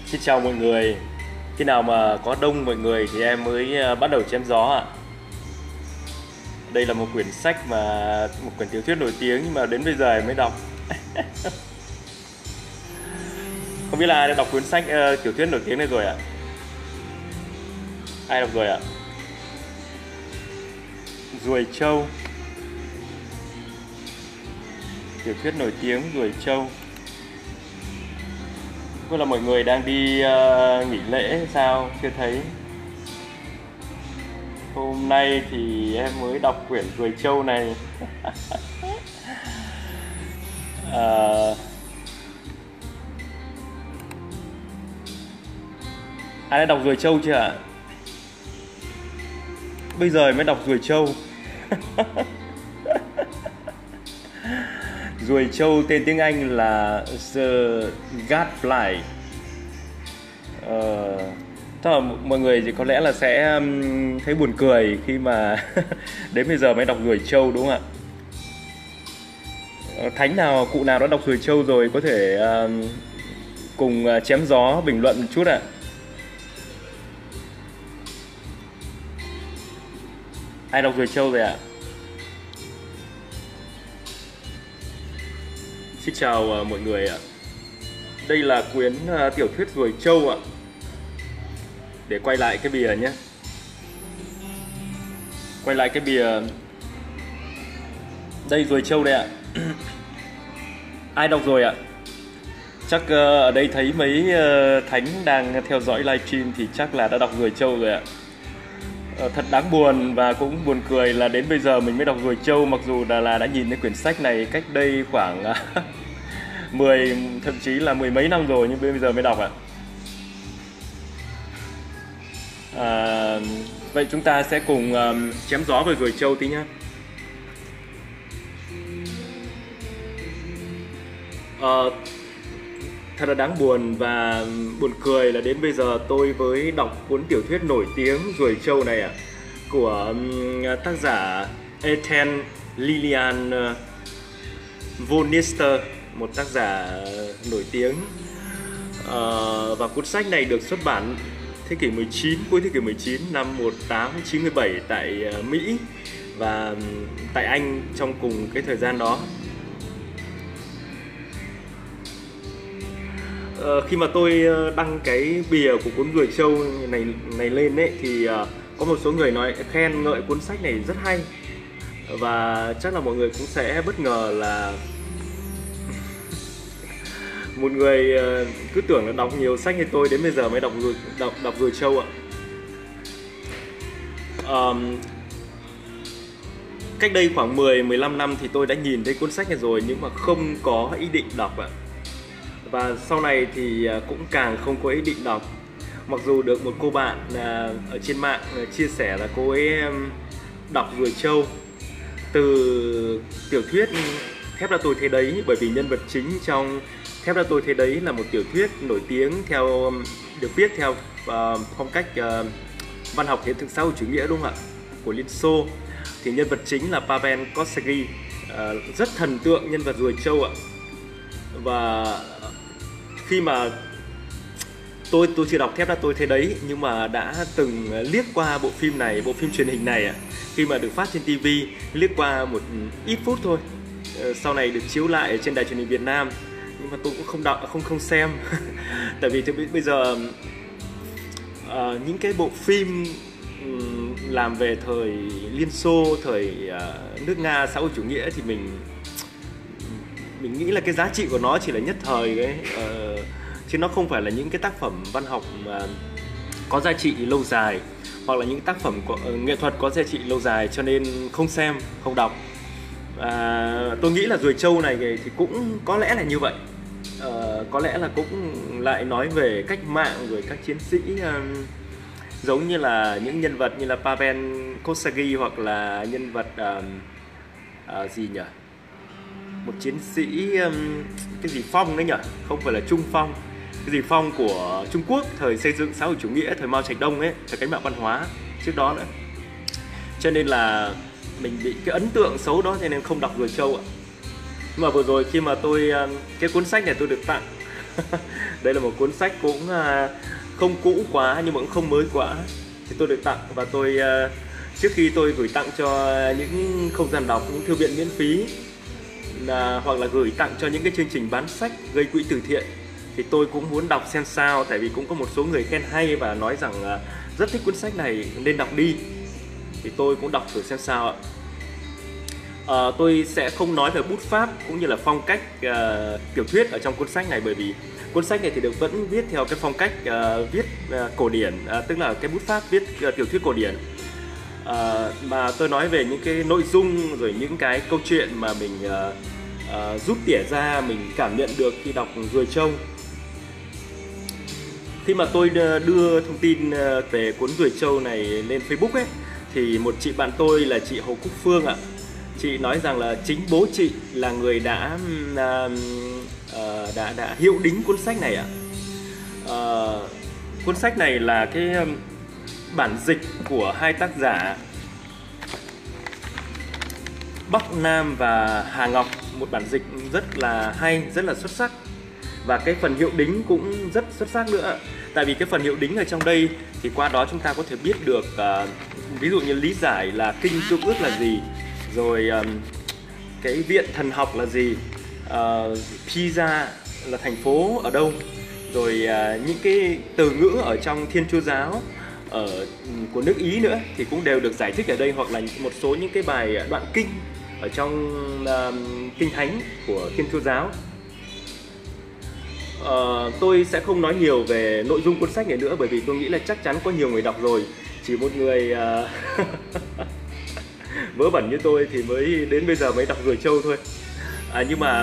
Xin chào mọi người. Khi nào mà có đông mọi người thì em mới bắt đầu chém gió ạ. Đây là một quyển sách mà một quyển tiểu thuyết nổi tiếng nhưng mà đến bây giờ em mới đọc. Không biết là ai đã đọc cuốn sách tiểu thuyết nổi tiếng này rồi ạ? Ai đọc rồi ạ? Ruồi trâu. Tiểu thuyết nổi tiếng Ruồi trâu. Có là mọi người đang đi nghỉ lễ hay sao? Chưa thấy. Hôm nay thì em mới đọc quyển Ruồi trâu này. Ai đã đọc Ruồi trâu chưa ạ? Bây giờ mới đọc Ruồi trâu. Ruồi trâu tên tiếng Anh là The Gadfly. Chắc là mọi người thì có lẽ là sẽ thấy buồn cười khi mà đến bây giờ mới đọc Ruồi trâu đúng không ạ? Thánh nào, cụ nào đã đọc Ruồi trâu rồi có thể cùng chém gió bình luận một chút ạ. Ai đọc Ruồi trâu rồi ạ? Xin chào mọi người ạ. Đây là quyển tiểu thuyết Ruồi trâu ạ. Để quay lại cái bìa nhé. Quay lại cái bìa. Đây Ruồi trâu đây ạ. Ai đọc rồi ạ? Chắc ở đây thấy mấy thánh đang theo dõi livestream thì chắc là đã đọc Ruồi trâu rồi ạ. Thật đáng buồn và cũng buồn cười là đến bây giờ mình mới đọc Ruồi trâu, mặc dù là đã nhìn thấy quyển sách này cách đây khoảng 10 thậm chí là mười mấy năm rồi nhưng bây giờ mới đọc ạ. Vậy chúng ta sẽ cùng chém gió về Ruồi trâu tí nhá. Thật là đáng buồn và buồn cười là đến bây giờ tôi mới đọc cuốn tiểu thuyết nổi tiếng Ruồi trâu này ạ, của tác giả Ethan Lillian Vonister, một tác giả nổi tiếng. Và cuốn sách này được xuất bản thế kỷ 19, cuối thế kỷ 19 năm 1897 tại Mỹ và tại Anh trong cùng cái thời gian đó. Khi mà tôi đăng cái bìa của cuốn Ruồi trâu này lên ấy thì có một số người nói khen ngợi cuốn sách này rất hay, và chắc là mọi người cũng sẽ bất ngờ là một người cứ tưởng là đọc nhiều sách như tôi đến bây giờ mới đọc Ruồi trâu ạ. Cách đây khoảng 10-15 năm thì tôi đã nhìn thấy cuốn sách này rồi nhưng mà không có ý định đọc ạ. Và sau này thì cũng càng không có ý định đọc. Mặc dù được một cô bạn ở trên mạng chia sẻ là cô ấy đọc Ruồi trâu từ tiểu thuyết Thép Ra Tôi Thế Đấy, bởi vì nhân vật chính trong Thép Ra Tôi Thế Đấy là một tiểu thuyết nổi tiếng được viết theo phong cách văn học hiện thực xã hội chủ nghĩa đúng không ạ, của Liên Xô. Thì nhân vật chính là Pavel Kosygin, rất thần tượng nhân vật Ruồi trâu ạ. Và khi mà tôi chưa đọc Thép Ra Tôi Thế Đấy nhưng mà đã từng liếc qua bộ phim này, bộ phim truyền hình này ạ, khi mà được phát trên TV, liếc qua một ít phút thôi. Sau này được chiếu lại trên đài truyền hình Việt Nam nhưng mà tôi cũng không xem. Tại vì bây giờ những cái bộ phim làm về thời Liên Xô, thời nước Nga xã hội chủ nghĩa thì mình nghĩ là cái giá trị của nó chỉ là nhất thời ấy, chứ nó không phải là những cái tác phẩm văn học có giá trị lâu dài, hoặc là những tác phẩm nghệ thuật có giá trị lâu dài, cho nên không xem, không đọc. Tôi nghĩ là Ruồi trâu này thì cũng có lẽ là như vậy. Có lẽ là cũng lại nói về cách mạng rồi các chiến sĩ, giống như là những nhân vật như là Pavel Kosygin, hoặc là nhân vật gì nhỉ, một chiến sĩ cái gì Phong đấy nhỉ, không phải là Trung Phong, cái gì Phong của Trung Quốc thời xây dựng xã hội chủ nghĩa, thời Mao Trạch Đông ấy, thời cách mạng văn hóa trước đó nữa. Cho nên là mình bị cái ấn tượng xấu đó cho nên không đọc Ruồi trâu ạ. Nhưng mà vừa rồi khi mà cái cuốn sách này tôi được tặng Đây là một cuốn sách cũng không cũ quá nhưng mà cũng không mới quá. Thì tôi được tặng và tôi trước khi tôi gửi tặng cho những không gian đọc, những thư viện miễn phí hoặc là gửi tặng cho những cái chương trình bán sách gây quỹ từ thiện, thì tôi cũng muốn đọc xem sao, tại vì cũng có một số người khen hay và nói rằng rất thích cuốn sách này nên đọc đi. Thì tôi cũng đọc thử xem sao ạ. Tôi sẽ không nói về bút pháp cũng như là phong cách tiểu thuyết ở trong cuốn sách này, bởi vì cuốn sách này thì được vẫn viết theo cái phong cách viết cổ điển, tức là cái bút pháp viết tiểu thuyết cổ điển. Mà tôi nói về những cái nội dung rồi những cái câu chuyện mà mình rút tỉa ra, mình cảm nhận được khi đọc Ruồi Trâu. Khi mà tôi đưa thông tin về cuốn Ruồi Trâu này lên Facebook ấy, thì một chị bạn tôi là chị Hồ Cúc Phương ạ, chị nói rằng là chính bố chị là người đã hiệu đính cuốn sách này ạ. Cuốn sách này là cái bản dịch của hai tác giả Bắc Nam và Hà Ngọc, một bản dịch rất là hay, rất là xuất sắc. Và cái phần hiệu đính cũng rất xuất sắc nữa. Tại vì cái phần hiệu đính ở trong đây thì qua đó chúng ta có thể biết được ví dụ như lý giải là kinh Trung Ước là gì, rồi cái viện thần học là gì, Pisa là thành phố ở đâu, rồi những cái từ ngữ ở trong Thiên Chúa giáo của nước Ý nữa thì cũng đều được giải thích ở đây, hoặc là một số những cái bài đoạn kinh ở trong kinh thánh của Thiên Chúa giáo. Tôi sẽ không nói nhiều về nội dung cuốn sách này nữa, bởi vì tôi nghĩ là chắc chắn có nhiều người đọc rồi. Chỉ một người vớ vẩn như tôi thì mới đến bây giờ mới đọc Ruồi Trâu thôi. Nhưng mà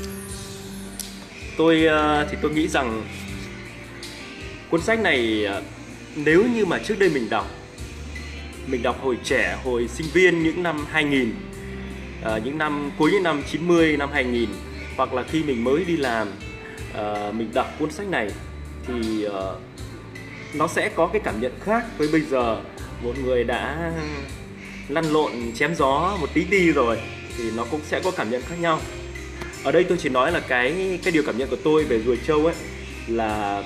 tôi nghĩ rằng cuốn sách này nếu như mà trước đây mình đọc hồi trẻ, hồi sinh viên những năm 2000, cuối những năm 90, năm 2000, hoặc là khi mình mới đi làm, mình đọc cuốn sách này thì nó sẽ có cái cảm nhận khác với bây giờ một người đã lăn lộn chém gió một tí rồi, thì nó cũng sẽ có cảm nhận khác nhau. Ở đây tôi chỉ nói là cái điều cảm nhận của tôi về Ruồi Trâu ấy là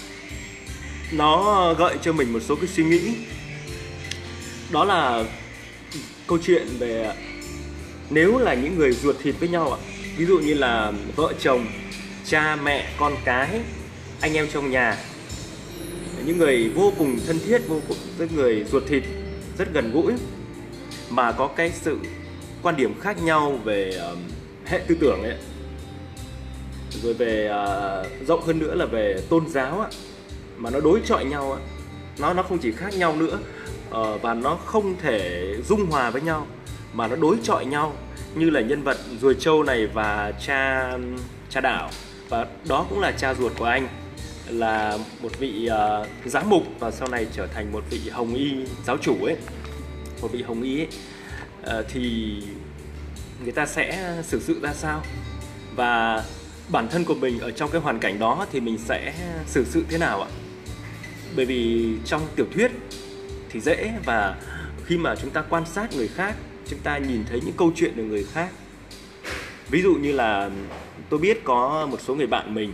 nó gợi cho mình một số cái suy nghĩ. Đó là câu chuyện về nếu là những người ruột thịt với nhau ạ, ví dụ như là vợ chồng, cha mẹ, con cái, anh em trong nhà, những người vô cùng thân thiết, rất người ruột thịt, rất gần gũi, mà có cái sự quan điểm khác nhau về hệ tư tưởng ấy, rồi về rộng hơn nữa là về tôn giáo á, mà nó đối chọi nhau á, nó không chỉ khác nhau nữa, và nó không thể dung hòa với nhau, mà nó đối chọi nhau, như là nhân vật Ruồi Trâu này và cha Đạo, và đó cũng là cha ruột của anh, là một vị giám mục và sau này trở thành một vị hồng y giáo chủ ấy, một vị hồng y ấy, thì người ta sẽ xử sự ra sao, và bản thân của mình ở trong cái hoàn cảnh đó thì mình sẽ xử sự thế nào ạ? Bởi vì trong tiểu thuyết thì dễ, và khi mà chúng ta quan sát người khác, chúng ta nhìn thấy những câu chuyện của người khác. Ví dụ như là tôi biết có một số người bạn mình,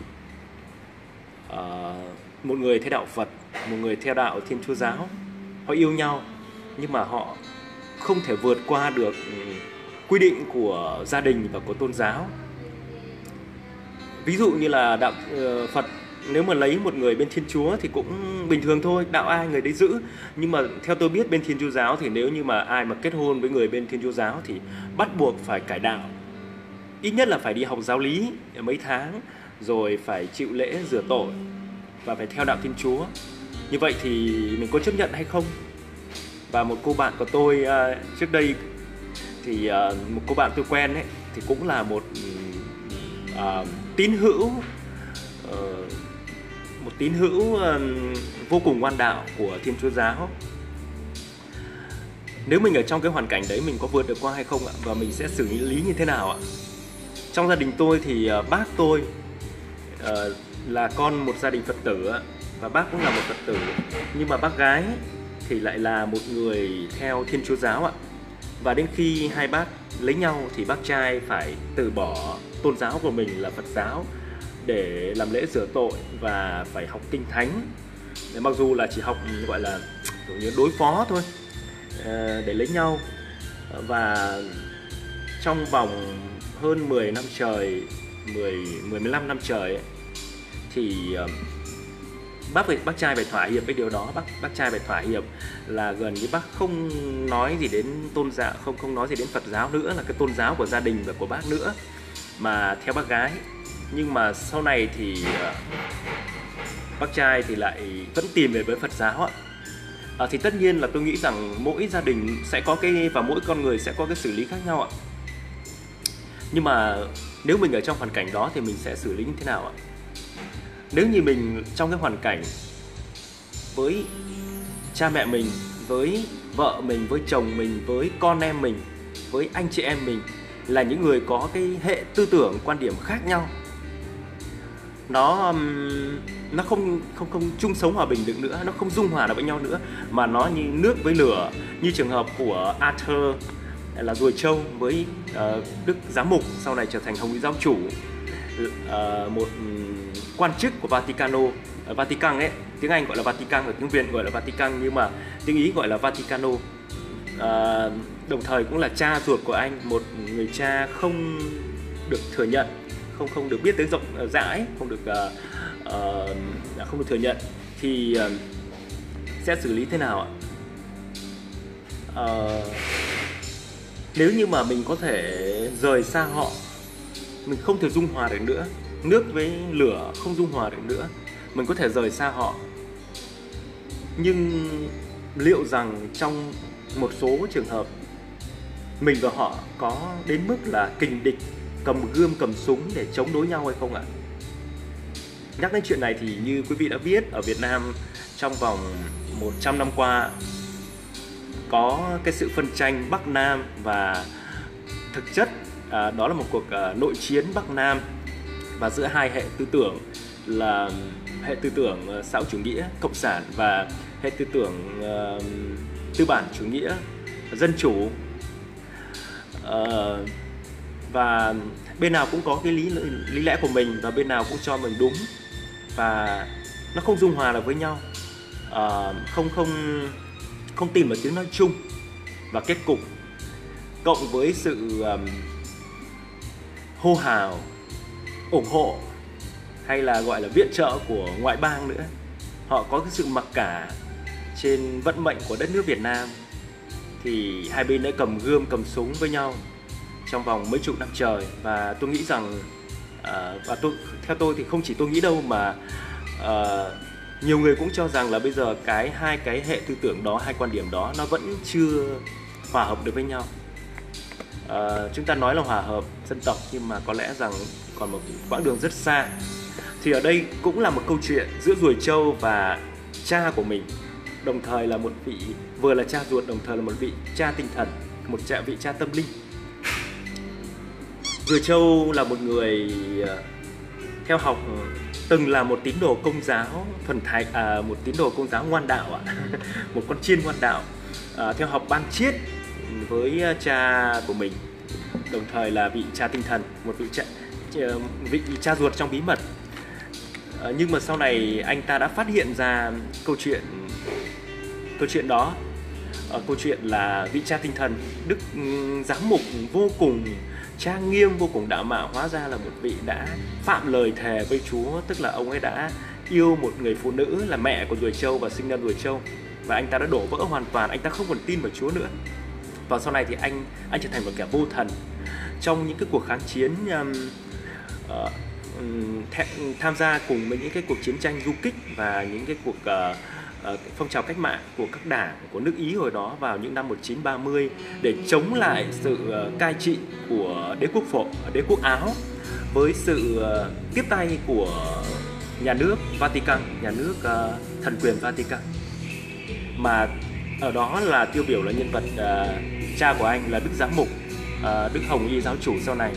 một người theo đạo Phật, một người theo đạo Thiên Chúa giáo, họ yêu nhau nhưng mà họ không thể vượt qua được quy định của gia đình và của tôn giáo. Ví dụ như là đạo Phật nếu mà lấy một người bên Thiên Chúa thì cũng bình thường thôi, đạo ai người đấy giữ. Nhưng mà theo tôi biết bên Thiên Chúa giáo thì nếu như mà ai mà kết hôn với người bên Thiên Chúa giáo thì bắt buộc phải cải đạo, ít nhất là phải đi học giáo lý mấy tháng, rồi phải chịu lễ rửa tội và phải theo đạo Thiên Chúa. Như vậy thì mình có chấp nhận hay không? Và một cô bạn của tôi trước đây thì một cô bạn tôi quen ấy thì cũng là một tín hữu, vô cùng ngoan đạo của Thiên Chúa giáo. Nếu mình ở trong cái hoàn cảnh đấy, mình có vượt được qua hay không ạ? Và mình sẽ xử lý như thế nào ạ? Trong gia đình tôi thì bác tôi là con một gia đình Phật tử và bác cũng là một Phật tử, nhưng mà bác gái thì lại là một người theo Thiên Chúa giáo ạ. Và đến khi hai bác lấy nhau thì bác trai phải từ bỏ tôn giáo của mình là Phật giáo để làm lễ rửa tội và phải học kinh thánh. Mặc dù là chỉ học gọi là như đối phó thôi, để lấy nhau. Và trong vòng hơn 10 năm trời, 15 năm trời ấy, thì bác trai phải thỏa hiệp với điều đó. Bác trai phải thỏa hiệp là gần như bác không nói gì đến tôn giáo, không nói gì đến Phật giáo nữa, là cái tôn giáo của gia đình và của bác nữa, mà theo bác gái. Nhưng mà sau này thì bác trai thì lại vẫn tìm về với Phật giáo ạ. Thì tất nhiên là tôi nghĩ rằng mỗi gia đình sẽ có và mỗi con người sẽ có cái xử lý khác nhau ạ. Nhưng mà nếu mình ở trong hoàn cảnh đó thì mình sẽ xử lý như thế nào ạ? Nếu như mình trong cái hoàn cảnh với cha mẹ mình, với vợ mình, với chồng mình, với con em mình, với anh chị em mình là những người có cái hệ tư tưởng, quan điểm khác nhau, nó không chung sống hòa bình được nữa, nó không dung hòa được với nhau nữa, mà nó như nước với lửa, như trường hợp của Arthur là ruồi trâu với Đức Giám mục, sau này trở thành Hồng Y Giáo chủ, một quan chức của Vatican ấy, tiếng Anh gọi là Vatican và tiếng Việt gọi là Vatican, nhưng mà tiếng Ý gọi là Vaticano. Đồng thời cũng là cha ruột của anh, một người cha không được thừa nhận, không được biết tới rộng rãi, không được thừa nhận, thì sẽ xử lý thế nào ạ? Nếu như mà mình có thể rời xa họ, mình không thể dung hòa được nữa, nước với lửa không dung hòa được nữa, mình có thể rời xa họ, nhưng liệu rằng trong một số trường hợp mình và họ có đến mức là kình địch, cầm gươm cầm súng để chống đối nhau hay không ạ? Nhắc đến chuyện này thì như quý vị đã biết, ở Việt Nam trong vòng 100 năm qua có cái sự phân tranh Bắc Nam, và thực chất đó là một cuộc nội chiến Bắc Nam, và giữa hai hệ tư tưởng là hệ tư tưởng xã hội chủ nghĩa cộng sản và hệ tư tưởng tư bản chủ nghĩa dân chủ. Và bên nào cũng có cái lý lẽ của mình, và bên nào cũng cho mình đúng, và nó không dung hòa được với nhau, không tìm được tiếng nói chung. Và kết cục cộng với sự hô hào, ủng hộ hay là gọi là viện trợ của ngoại bang nữa, họ có cái sự mặc cả trên vận mệnh của đất nước Việt Nam, thì hai bên đã cầm gươm cầm súng với nhau trong vòng mấy chục năm trời. Và tôi nghĩ rằng theo tôi thì không chỉ tôi nghĩ đâu, mà nhiều người cũng cho rằng là bây giờ hai cái hệ tư tưởng đó, hai quan điểm đó nó vẫn chưa hòa hợp được với nhau. Chúng ta nói là hòa hợp dân tộc, nhưng mà có lẽ rằng còn một quãng đường rất xa. Thì ở đây cũng là một câu chuyện giữa ruồi trâu và cha của mình, đồng thời là một vị, vừa là cha ruột, đồng thời là một vị cha tinh thần, vị cha tâm linh. Ruồi trâu là một người theo học, từng là một tín đồ Công giáo thuần thành, một tín đồ Công giáo ngoan đạo một con chiên ngoan đạo, theo học ban chiết với cha của mình, đồng thời là vị cha tinh thần, một vị cha ruột trong bí mật. Nhưng mà sau này anh ta đã phát hiện ra câu chuyện đó, câu chuyện là vị cha tinh thần Đức Giám mục vô cùng trang nghiêm, vô cùng đạo mạo, hóa ra là một vị đã phạm lời thề với Chúa, tức là ông ấy đã yêu một người phụ nữ là mẹ của ruồi trâu và sinh ra ruồi trâu, và anh ta đã đổ vỡ hoàn toàn, anh ta không còn tin vào Chúa nữa. Và sau này thì anh trở thành một kẻ vô thần trong những cái cuộc kháng chiến, tham gia cùng với những cái cuộc chiến tranh du kích và những cái cuộc phong trào cách mạng của các đảng của nước Ý hồi đó vào những năm 1930 để chống lại sự cai trị của đế quốc Áo, với sự tiếp tay của nhà nước Vatican, nhà nước thần quyền Vatican, mà ở đó là tiêu biểu là nhân vật cha của anh là Đức Giám mục, Đức Hồng Y Giáo chủ sau này.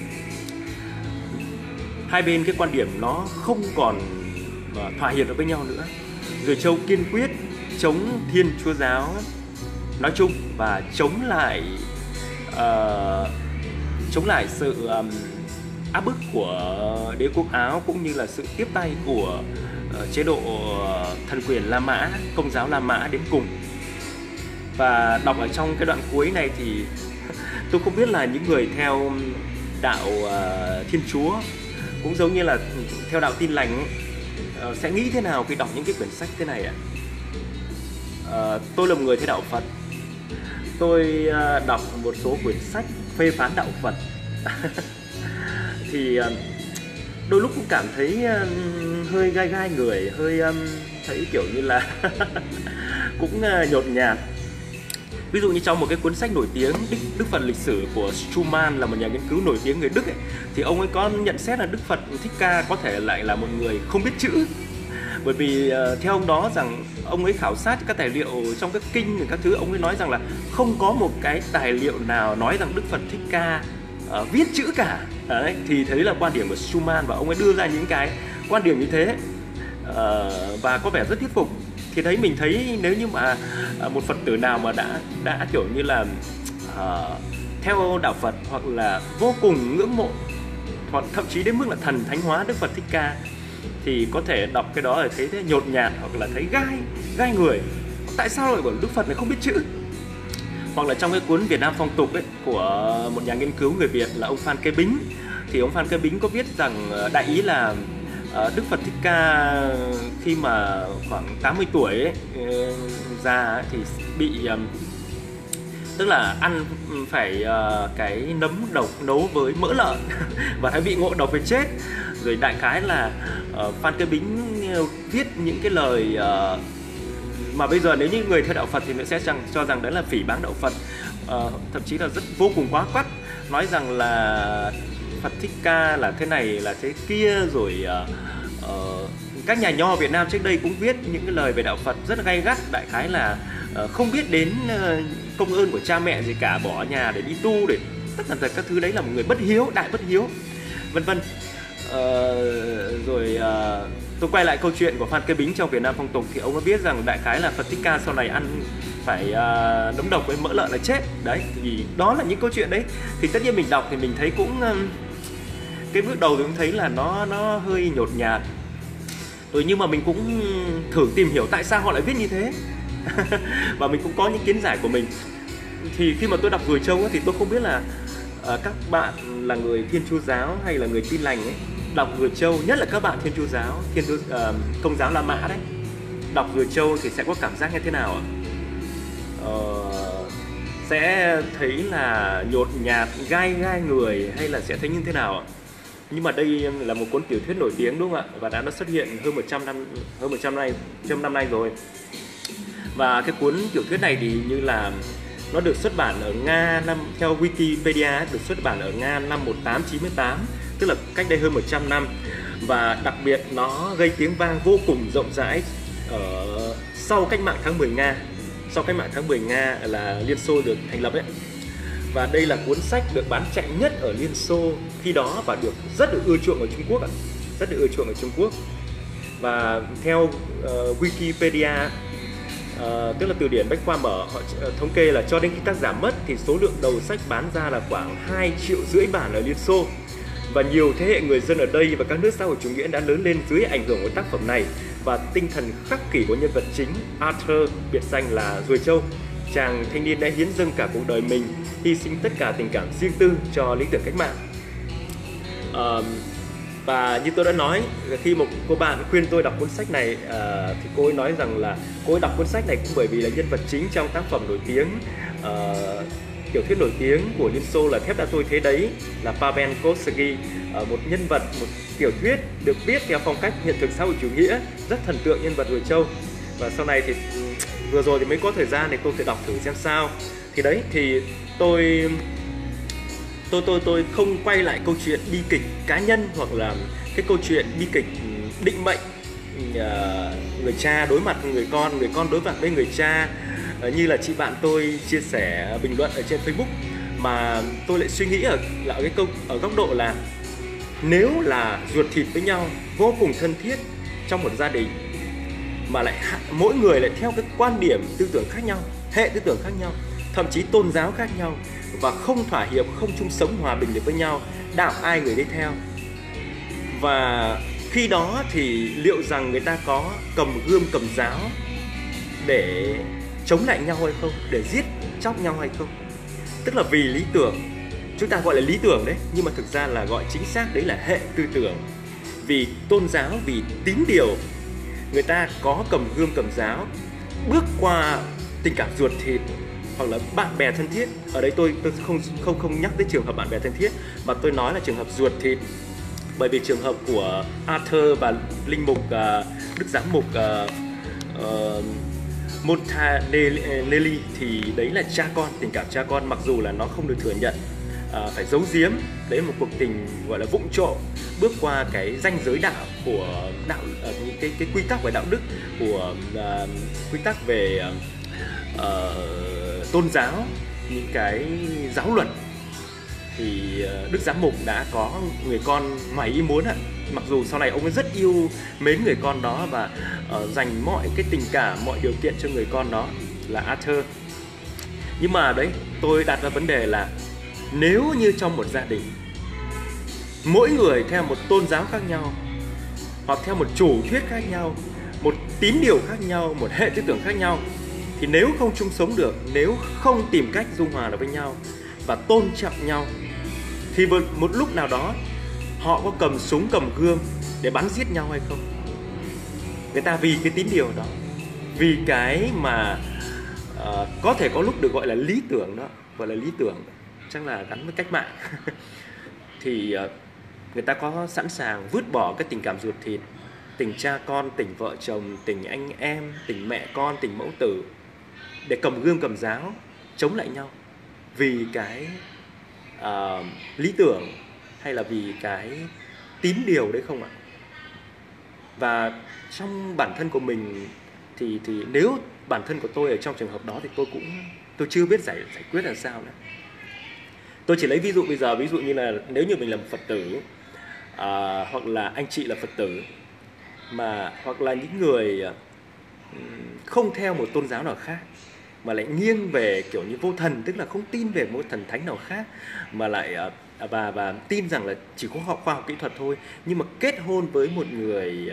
Hai bên cái quan điểm nó không còn thỏa hiệp được với nhau nữa. Ruồi trâu kiên quyết chống Thiên Chúa giáo nói chung và chống lại sự áp bức của đế quốc Áo cũng như là sự tiếp tay của chế độ thần quyền La Mã, Công giáo La Mã đến cùng. Và đọc ở trong cái đoạn cuối này thì tôi không biết là những người theo đạo Thiên Chúa cũng giống như là theo đạo Tin Lành sẽ nghĩ thế nào khi đọc những cái quyển sách thế này ạ. Tôi là một người theo đạo Phật. Tôi đọc một số quyển sách phê phán đạo Phật thì đôi lúc cũng cảm thấy hơi gai gai người, hơi thấy kiểu như là cũng nhột nhạt. Ví dụ như trong một cái cuốn sách nổi tiếng Đức Phật lịch sử của Schumann, là một nhà nghiên cứu nổi tiếng người Đức ấy, thì ông ấy có nhận xét là Đức Phật Thích Ca có thể lại là một người không biết chữ. Bởi vì theo ông đó rằng ông ấy khảo sát các tài liệu trong các kinh các thứ, ông ấy nói rằng là không có một cái tài liệu nào nói rằng Đức Phật Thích Ca viết chữ cả. Đấy, thì thấy là quan điểm của Schumann, và ông ấy đưa ra những cái quan điểm như thế và có vẻ rất thuyết phục. Thì đấy, mình thấy nếu như mà một Phật tử nào mà đã kiểu như là theo đạo Phật hoặc là vô cùng ngưỡng mộ hoặc thậm chí đến mức là thần thánh hóa Đức Phật Thích Ca, thì có thể đọc cái đó để thấy thế nhột nhạt hoặc là thấy gai người. Tại sao lại bảo Đức Phật này không biết chữ? Hoặc là trong cái cuốn Việt Nam Phong Tục ấy, của một nhà nghiên cứu người Việt là ông Phan Kế Bính, thì ông Phan Kế Bính có viết rằng đại ý là Đức Phật Thích Ca khi mà khoảng 80 tuổi ấy, già ấy, thì bị tức là ăn phải cái nấm độc nấu với mỡ lợn và đã bị ngộ độc về chết. Rồi đại khái là Phan Kế Bính viết những cái lời mà bây giờ nếu như người theo đạo Phật thì sẽ cho rằng đấy là phỉ báng đạo Phật, thậm chí là rất vô cùng quá quắt, nói rằng là Phật Thích Ca là thế này là thế kia. Rồi các nhà nho Việt Nam trước đây cũng viết những cái lời về đạo Phật rất là gay gắt, đại khái là không biết đến công ơn của cha mẹ gì cả, bỏ nhà để đi tu, để tất cả các thứ đấy là một người bất hiếu, đại bất hiếu, vân vân. Rồi tôi quay lại câu chuyện của Phan Kế Bính trong Việt Nam Phong Tục, thì ông có biết rằng đại khái là Phật Thích Ca sau này ăn phải nấm độc với mỡ lợn là chết. Đấy, thì đó là những câu chuyện đấy. Thì tất nhiên mình đọc thì mình thấy cũng cái bước đầu thì cũng thấy là nó hơi nhột nhạt. Rồi nhưng mà mình cũng thử tìm hiểu tại sao họ lại viết như thế và mình cũng có những kiến giải của mình. Thì khi mà tôi đọc Ruồi Trông thì tôi không biết là các bạn là người Thiên Chúa giáo hay là người Tin Lành ấy, đọc Ruồi Trâu, nhất là các bạn Thiên Chúa giáo, Công giáo La Mã đấy, đọc Ruồi Trâu thì sẽ có cảm giác như thế nào ạ? Sẽ thấy là nhột nhạt, gai người, hay là sẽ thấy như thế nào ạ? Nhưng mà đây là một cuốn tiểu thuyết nổi tiếng đúng không ạ? Và đã xuất hiện hơn 100 năm nay rồi. Và cái cuốn tiểu thuyết này thì như là nó được xuất bản ở Nga theo Wikipedia, được xuất bản ở Nga năm 1898, tức là cách đây hơn 100 năm. Và đặc biệt nó gây tiếng vang vô cùng rộng rãi sau cách mạng tháng 10 Nga. Sau cách mạng tháng 10 Nga là Liên Xô được thành lập ấy. Và đây là cuốn sách được bán chạy nhất ở Liên Xô khi đó và được rất được ưa chuộng ở Trung Quốc ạ. Rất được ưa chuộng ở Trung Quốc. Và theo Wikipedia, tức là từ điển Bách khoa mở, họ thống kê là cho đến khi tác giả mất thì số lượng đầu sách bán ra là khoảng 2,5 triệu bản ở Liên Xô. Và nhiều thế hệ người dân ở đây và các nước xã hội chủ nghĩa đã lớn lên dưới ảnh hưởng của tác phẩm này. Và tinh thần khắc kỷ của nhân vật chính Arthur, biệt danh là Ruồi Trâu, chàng thanh niên đã hiến dâng cả cuộc đời mình, hy sinh tất cả tình cảm riêng tư cho lý tưởng cách mạng. Và như tôi đã nói, khi một cô bạn khuyên tôi đọc cuốn sách này thì cô ấy nói rằng là cô ấy đọc cuốn sách này cũng bởi vì là nhân vật chính trong tác phẩm nổi tiếng, tiểu thuyết nổi tiếng của Liên Xô là Thép Đã Tôi Thế Đấy, là Pavel Kosky, một nhân vật, một tiểu thuyết được viết theo phong cách hiện thực xã hội chủ nghĩa, rất thần tượng nhân vật Ruồi Trâu. Và sau này thì vừa rồi thì mới có thời gian thì tôi phải đọc thử xem sao. Thì đấy, thì tôi không quay lại câu chuyện bi kịch cá nhân hoặc là cái câu chuyện bi kịch định mệnh, người cha đối mặt với người con đối mặt với người cha, như là chị bạn tôi chia sẻ bình luận ở trên Facebook, mà tôi lại suy nghĩ ở góc độ là nếu là ruột thịt với nhau vô cùng thân thiết trong một gia đình mà lại mỗi người lại theo cái quan điểm tư tưởng khác nhau, hệ tư tưởng khác nhau, thậm chí tôn giáo khác nhau, và không thỏa hiệp, không chung sống hòa bình được với nhau, đạo ai người đấy theo, Và khi đó thì liệu rằng người ta có cầm gươm cầm giáo để chống lại nhau hay không, để giết chóc nhau hay không? Tức là vì lý tưởng, chúng ta gọi là lý tưởng đấy, nhưng mà thực ra là gọi chính xác đấy là hệ tư tưởng. Vì tôn giáo, vì tín điều, người ta có cầm gươm cầm giáo, bước qua tình cảm ruột thịt hoặc là bạn bè thân thiết. Ở đây tôi không nhắc tới trường hợp bạn bè thân thiết, mà tôi nói là trường hợp ruột thịt. Bởi vì trường hợp của Arthur và linh mục Đức Giám mục Montanelli thì đấy là cha con, tình cảm cha con, mặc dù là nó không được thừa nhận, phải giấu giếm. Đấy là một cuộc tình gọi là vụng trộm, bước qua cái ranh giới đạo của đạo, những cái quy tắc về đạo đức, của quy tắc về tôn giáo, những cái giáo luật. Thì Đức Giám mục đã có người con ngoài ý muốn ạ. Mặc dù sau này ông ấy rất yêu mến người con đó và dành mọi cái tình cảm, mọi điều kiện cho người con đó là Arthur. Nhưng mà đấy, tôi đặt ra vấn đề là nếu như trong một gia đình, mỗi người theo một tôn giáo khác nhau, hoặc theo một chủ thuyết khác nhau, một tín điều khác nhau, một hệ tư tưởng khác nhau, thì nếu không chung sống được, nếu không tìm cách dung hòa được với nhau và tôn trọng nhau, thì một lúc nào đó họ có cầm súng cầm gươm để bắn giết nhau hay không? Người ta vì cái tín điều đó, vì cái mà có thể có lúc được gọi là lý tưởng đó, gọi là lý tưởng, chắc là gắn với cách mạng thì người ta có sẵn sàng vứt bỏ cái tình cảm ruột thịt, tình cha con, tình vợ chồng, tình anh em, tình mẹ con, tình mẫu tử, để cầm gươm cầm giáo chống lại nhau vì cái lý tưởng hay là vì cái tín điều đấy không ạ? Và trong bản thân của mình thì nếu bản thân của tôi ở trong trường hợp đó thì tôi chưa biết giải quyết làm sao nữa. Tôi chỉ lấy ví dụ bây giờ, ví dụ như là nếu như mình là một Phật tử, hoặc là anh chị là Phật tử, hoặc là những người không theo một tôn giáo nào khác, mà lại nghiêng về kiểu như vô thần, tức là không tin về một thần thánh nào khác, mà lại và tin rằng là chỉ có khoa học kỹ thuật thôi, nhưng mà kết hôn với một người,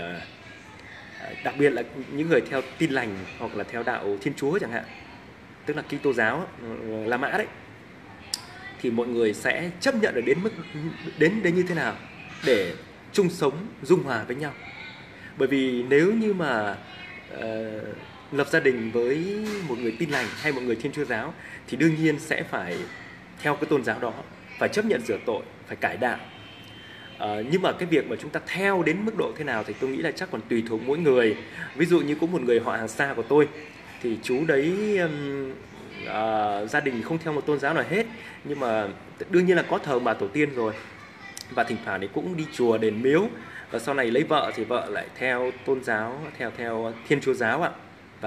đặc biệt là những người theo Tin Lành hoặc là theo đạo Thiên Chúa chẳng hạn, tức là Kitô giáo, La Mã đấy, thì mọi người sẽ chấp nhận được đến như thế nào để chung sống dung hòa với nhau. Bởi vì nếu như mà lập gia đình với một người Tin Lành hay một người Thiên Chúa giáo thì đương nhiên sẽ phải theo cái tôn giáo đó, phải chấp nhận rửa tội, phải cải đạo. Nhưng mà cái việc mà chúng ta theo đến mức độ thế nào thì tôi nghĩ là chắc còn tùy thuộc mỗi người. Ví dụ như có một người họ hàng xa của tôi thì chú đấy gia đình không theo một tôn giáo nào hết, nhưng mà đương nhiên là có thờ bà tổ tiên rồi, và thỉnh thoảng thì cũng đi chùa đền miếu. Và sau này lấy vợ thì vợ lại theo tôn giáo, theo Thiên Chúa giáo ạ,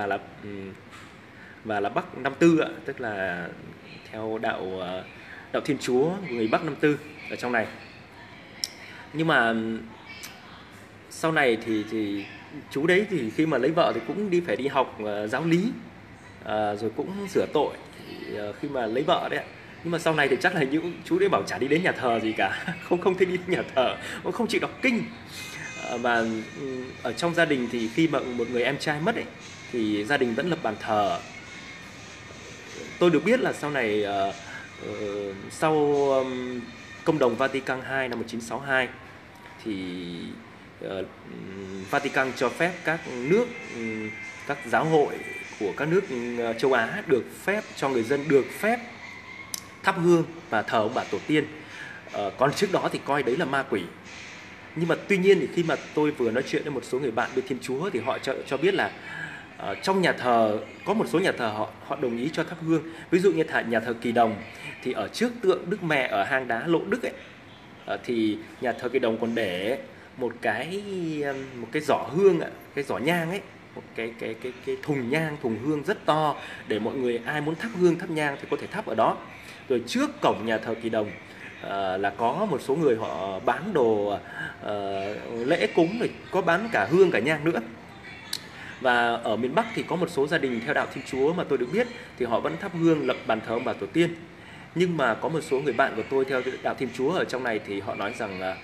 và là Bắc Năm Tư ạ, tức là theo đạo Thiên Chúa, người Bắc Năm Tư ở trong này. Nhưng mà sau này thì chú đấy thì khi mà lấy vợ thì cũng phải đi học giáo lý, rồi cũng sửa tội khi mà lấy vợ đấy ạ. Nhưng mà sau này thì chắc là những chú đấy bảo chả đi đến nhà thờ gì cả, không thích đi đến nhà thờ, không chịu đọc kinh. Và ở trong gia đình thì khi mà một người em trai mất ấy, thì gia đình vẫn lập bàn thờ. Tôi được biết là sau này sau Công đồng Vatican II năm 1962 thì Vatican cho phép các nước, các giáo hội của các nước châu Á được phép cho người dân được phép thắp hương và thờ ông bà tổ tiên. Còn trước đó thì coi đấy là ma quỷ. Nhưng mà tuy nhiên thì khi mà tôi vừa nói chuyện với một số người bạn bên Thiên Chúa thì họ cho biết là trong nhà thờ, có một số nhà thờ họ đồng ý cho thắp hương. Ví dụ như nhà thờ Kỳ Đồng thì ở trước tượng Đức Mẹ ở hang đá Lộ Đức ấy, thì nhà thờ Kỳ Đồng còn để một cái giỏ hương, cái giỏ nhang ấy, một cái thùng nhang, thùng hương rất to để mọi người ai muốn thắp hương thắp nhang thì có thể thắp ở đó. Rồi trước cổng nhà thờ Kỳ Đồng là có một số người họ bán đồ lễ cúng, rồi có bán cả hương cả nhang nữa. Và ở miền Bắc thì có một số gia đình theo đạo Thiên Chúa mà tôi được biết thì họ vẫn thắp hương lập bàn thờ ông bà tổ tiên. Nhưng mà có một số người bạn của tôi theo đạo Thiên Chúa ở trong này thì họ nói rằng là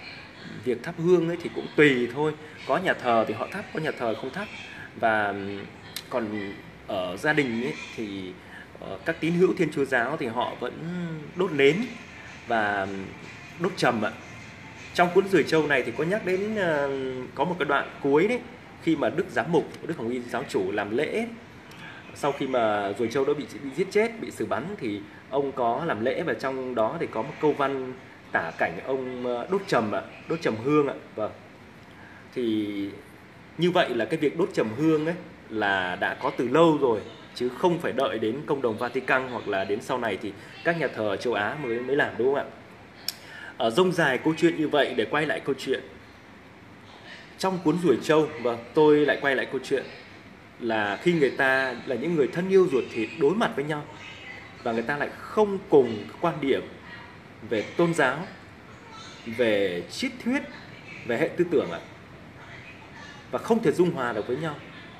việc thắp hương ấy thì cũng tùy thôi. Có nhà thờ thì họ thắp, có nhà thờ không thắp. Và còn ở gia đình ấy thì các tín hữu Thiên Chúa giáo thì họ vẫn đốt nến và đốt trầm ạ. Trong cuốn Rùi Châu này thì có nhắc đến có một cái đoạn cuối đấy, khi mà Đức Giám mục, Đức Hồng Y giáo chủ làm lễ sau khi mà Rùi Châu đã bị giết chết, bị xử bắn, thì ông có làm lễ, và trong đó thì có một câu văn tả cảnh ông đốt trầm ạ, đốt trầm hương ạ. Vâng. Thì như vậy là cái việc đốt trầm hương ấy là đã có từ lâu rồi, chứ không phải đợi đến Công đồng Vatican hoặc là đến sau này thì các nhà thờ châu Á mới làm, đúng không ạ? Rông dài câu chuyện như vậy để quay lại câu chuyện trong cuốn Rùi Châu. Vâng, tôi lại quay lại câu chuyện là khi người ta là những người thân yêu ruột thịt đối mặt với nhau, và người ta lại không cùng quan điểm về tôn giáo, về triết thuyết, về hệ tư tưởng ạ, và không thể dung hòa được với nhau,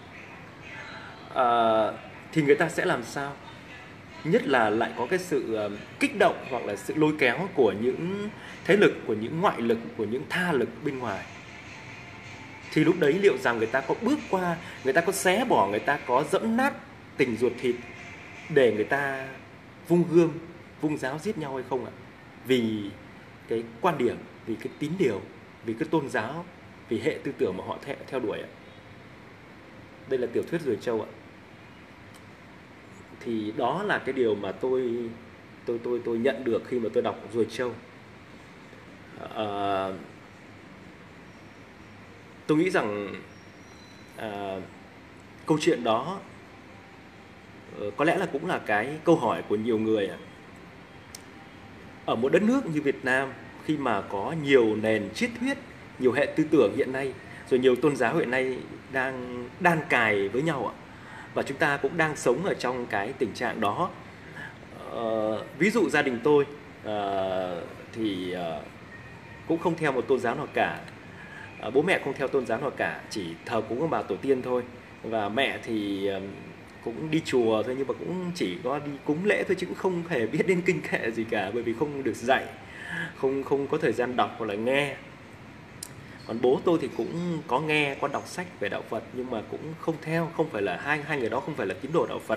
thì người ta sẽ làm sao? Nhất là lại có cái sự kích động hoặc là sự lôi kéo của những thế lực, của những ngoại lực, của những tha lực bên ngoài. Thì lúc đấy liệu rằng người ta có bước qua, người ta có xé bỏ, người ta có dẫm nát tình ruột thịt để người ta vung gươm, vung giáo giết nhau hay không ạ? Vì cái quan điểm, vì cái tín điều, vì cái tôn giáo, vì hệ tư tưởng mà họ theo đuổi ạ. Đây là tiểu thuyết Rùi Châu ạ. Thì đó là cái điều mà tôi nhận được khi mà tôi đọc Rùi Châu. Tôi nghĩ rằng câu chuyện đó có lẽ là cũng là cái câu hỏi của nhiều người ạ. Ở một đất nước như Việt Nam, khi mà có nhiều nền triết thuyết, nhiều hệ tư tưởng hiện nay, rồi nhiều tôn giáo hiện nay đang đan cài với nhau ạ, và chúng ta cũng đang sống ở trong cái tình trạng đó. Ví dụ gia đình tôi thì cũng không theo một tôn giáo nào cả. Bố mẹ không theo tôn giáo nào cả, chỉ thờ cúng ông bà tổ tiên thôi. Và mẹ thì cũng đi chùa thôi, nhưng mà cũng chỉ có đi cúng lễ thôi, chứ cũng không hề biết đến kinh kệ gì cả, bởi vì không được dạy, không có thời gian đọc hoặc là nghe. Còn bố tôi thì cũng có nghe, có đọc sách về đạo Phật, nhưng mà cũng không theo, không phải là hai người đó không phải là tín đồ đạo Phật.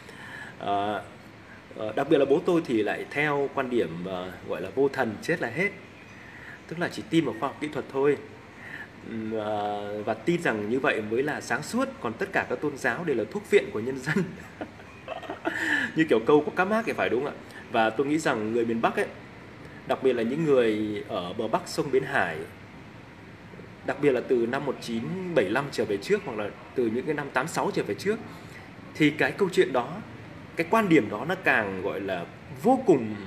Đặc biệt là bố tôi thì lại theo quan điểm gọi là vô thần chết là hết, tức là chỉ tin vào khoa học kỹ thuật thôi, và tin rằng như vậy mới là sáng suốt, còn tất cả các tôn giáo đều là thuốc viện của nhân dân. Như kiểu câu của các Mác thì phải, đúng không ạ? Và tôi nghĩ rằng người miền Bắc ấy, đặc biệt là những người ở bờ Bắc sông Bến Hải, đặc biệt là từ năm 1975 trở về trước, hoặc là từ những cái năm 86 trở về trước, thì cái câu chuyện đó, cái quan điểm đó nó càng gọi là vô cùng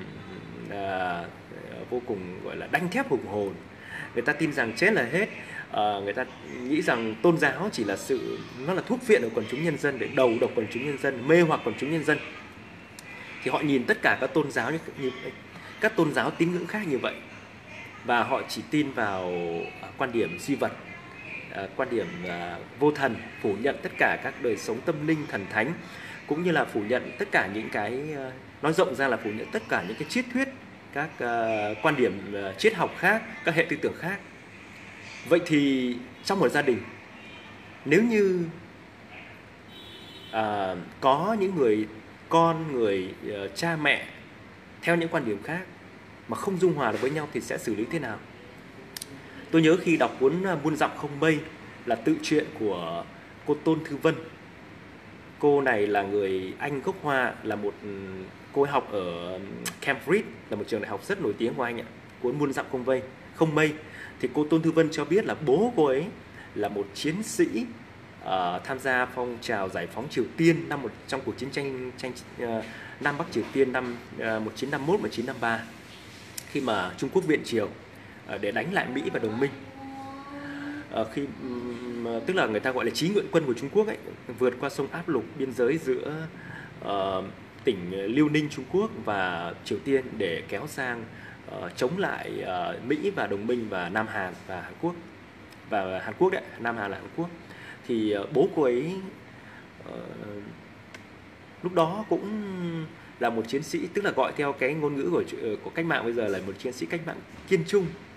gọi là đanh thép hùng hồn. Người ta tin rằng chết là hết. Người ta nghĩ rằng tôn giáo chỉ là nó là thuốc viện của quần chúng nhân dân để đầu độc quần chúng nhân dân, mê hoặc quần chúng nhân dân. Thì họ nhìn tất cả các tôn giáo như các tôn giáo tín ngưỡng khác như vậy, và họ chỉ tin vào quan điểm duy vật, quan điểm vô thần, phủ nhận tất cả các đời sống tâm linh thần thánh, cũng như là phủ nhận tất cả những cái, nói rộng ra là phủ nhận tất cả những cái triết thuyết, các quan điểm triết học khác, các hệ tư tưởng khác. Vậy thì trong một gia đình, nếu như có những người con, người cha mẹ theo những quan điểm khác mà không dung hòa được với nhau thì sẽ xử lý thế nào? Tôi nhớ khi đọc cuốn Muôn Dặm Không Mây, là tự truyện của cô Tôn Thư Vân. Cô này là người Anh gốc Hoa, là một cô ấy học ở Cambridge, là một trường đại học rất nổi tiếng của Anh ạ. Cuốn Muôn Dặm Không Mây thì cô Tôn Thư Vân cho biết là bố cô ấy là một chiến sĩ tham gia phong trào giải phóng Triều Tiên trong cuộc chiến tranh Nam Bắc Triều Tiên năm 1951-1953, khi mà Trung Quốc viện triều để đánh lại Mỹ và đồng minh. Tức là người ta gọi là chí nguyện quân của Trung Quốc ấy, vượt qua sông Áp Lục, biên giới giữa tỉnh Liêu Ninh Trung Quốc và Triều Tiên để kéo sang chống lại Mỹ và đồng minh và Nam Hàn và Hàn Quốc, và Hàn Quốc đấy, Nam Hàn là Hàn Quốc. Thì bố cô ấy lúc đó cũng là một chiến sĩ, tức là gọi theo cái ngôn ngữ của cách mạng bây giờ là một chiến sĩ cách mạng kiên trung,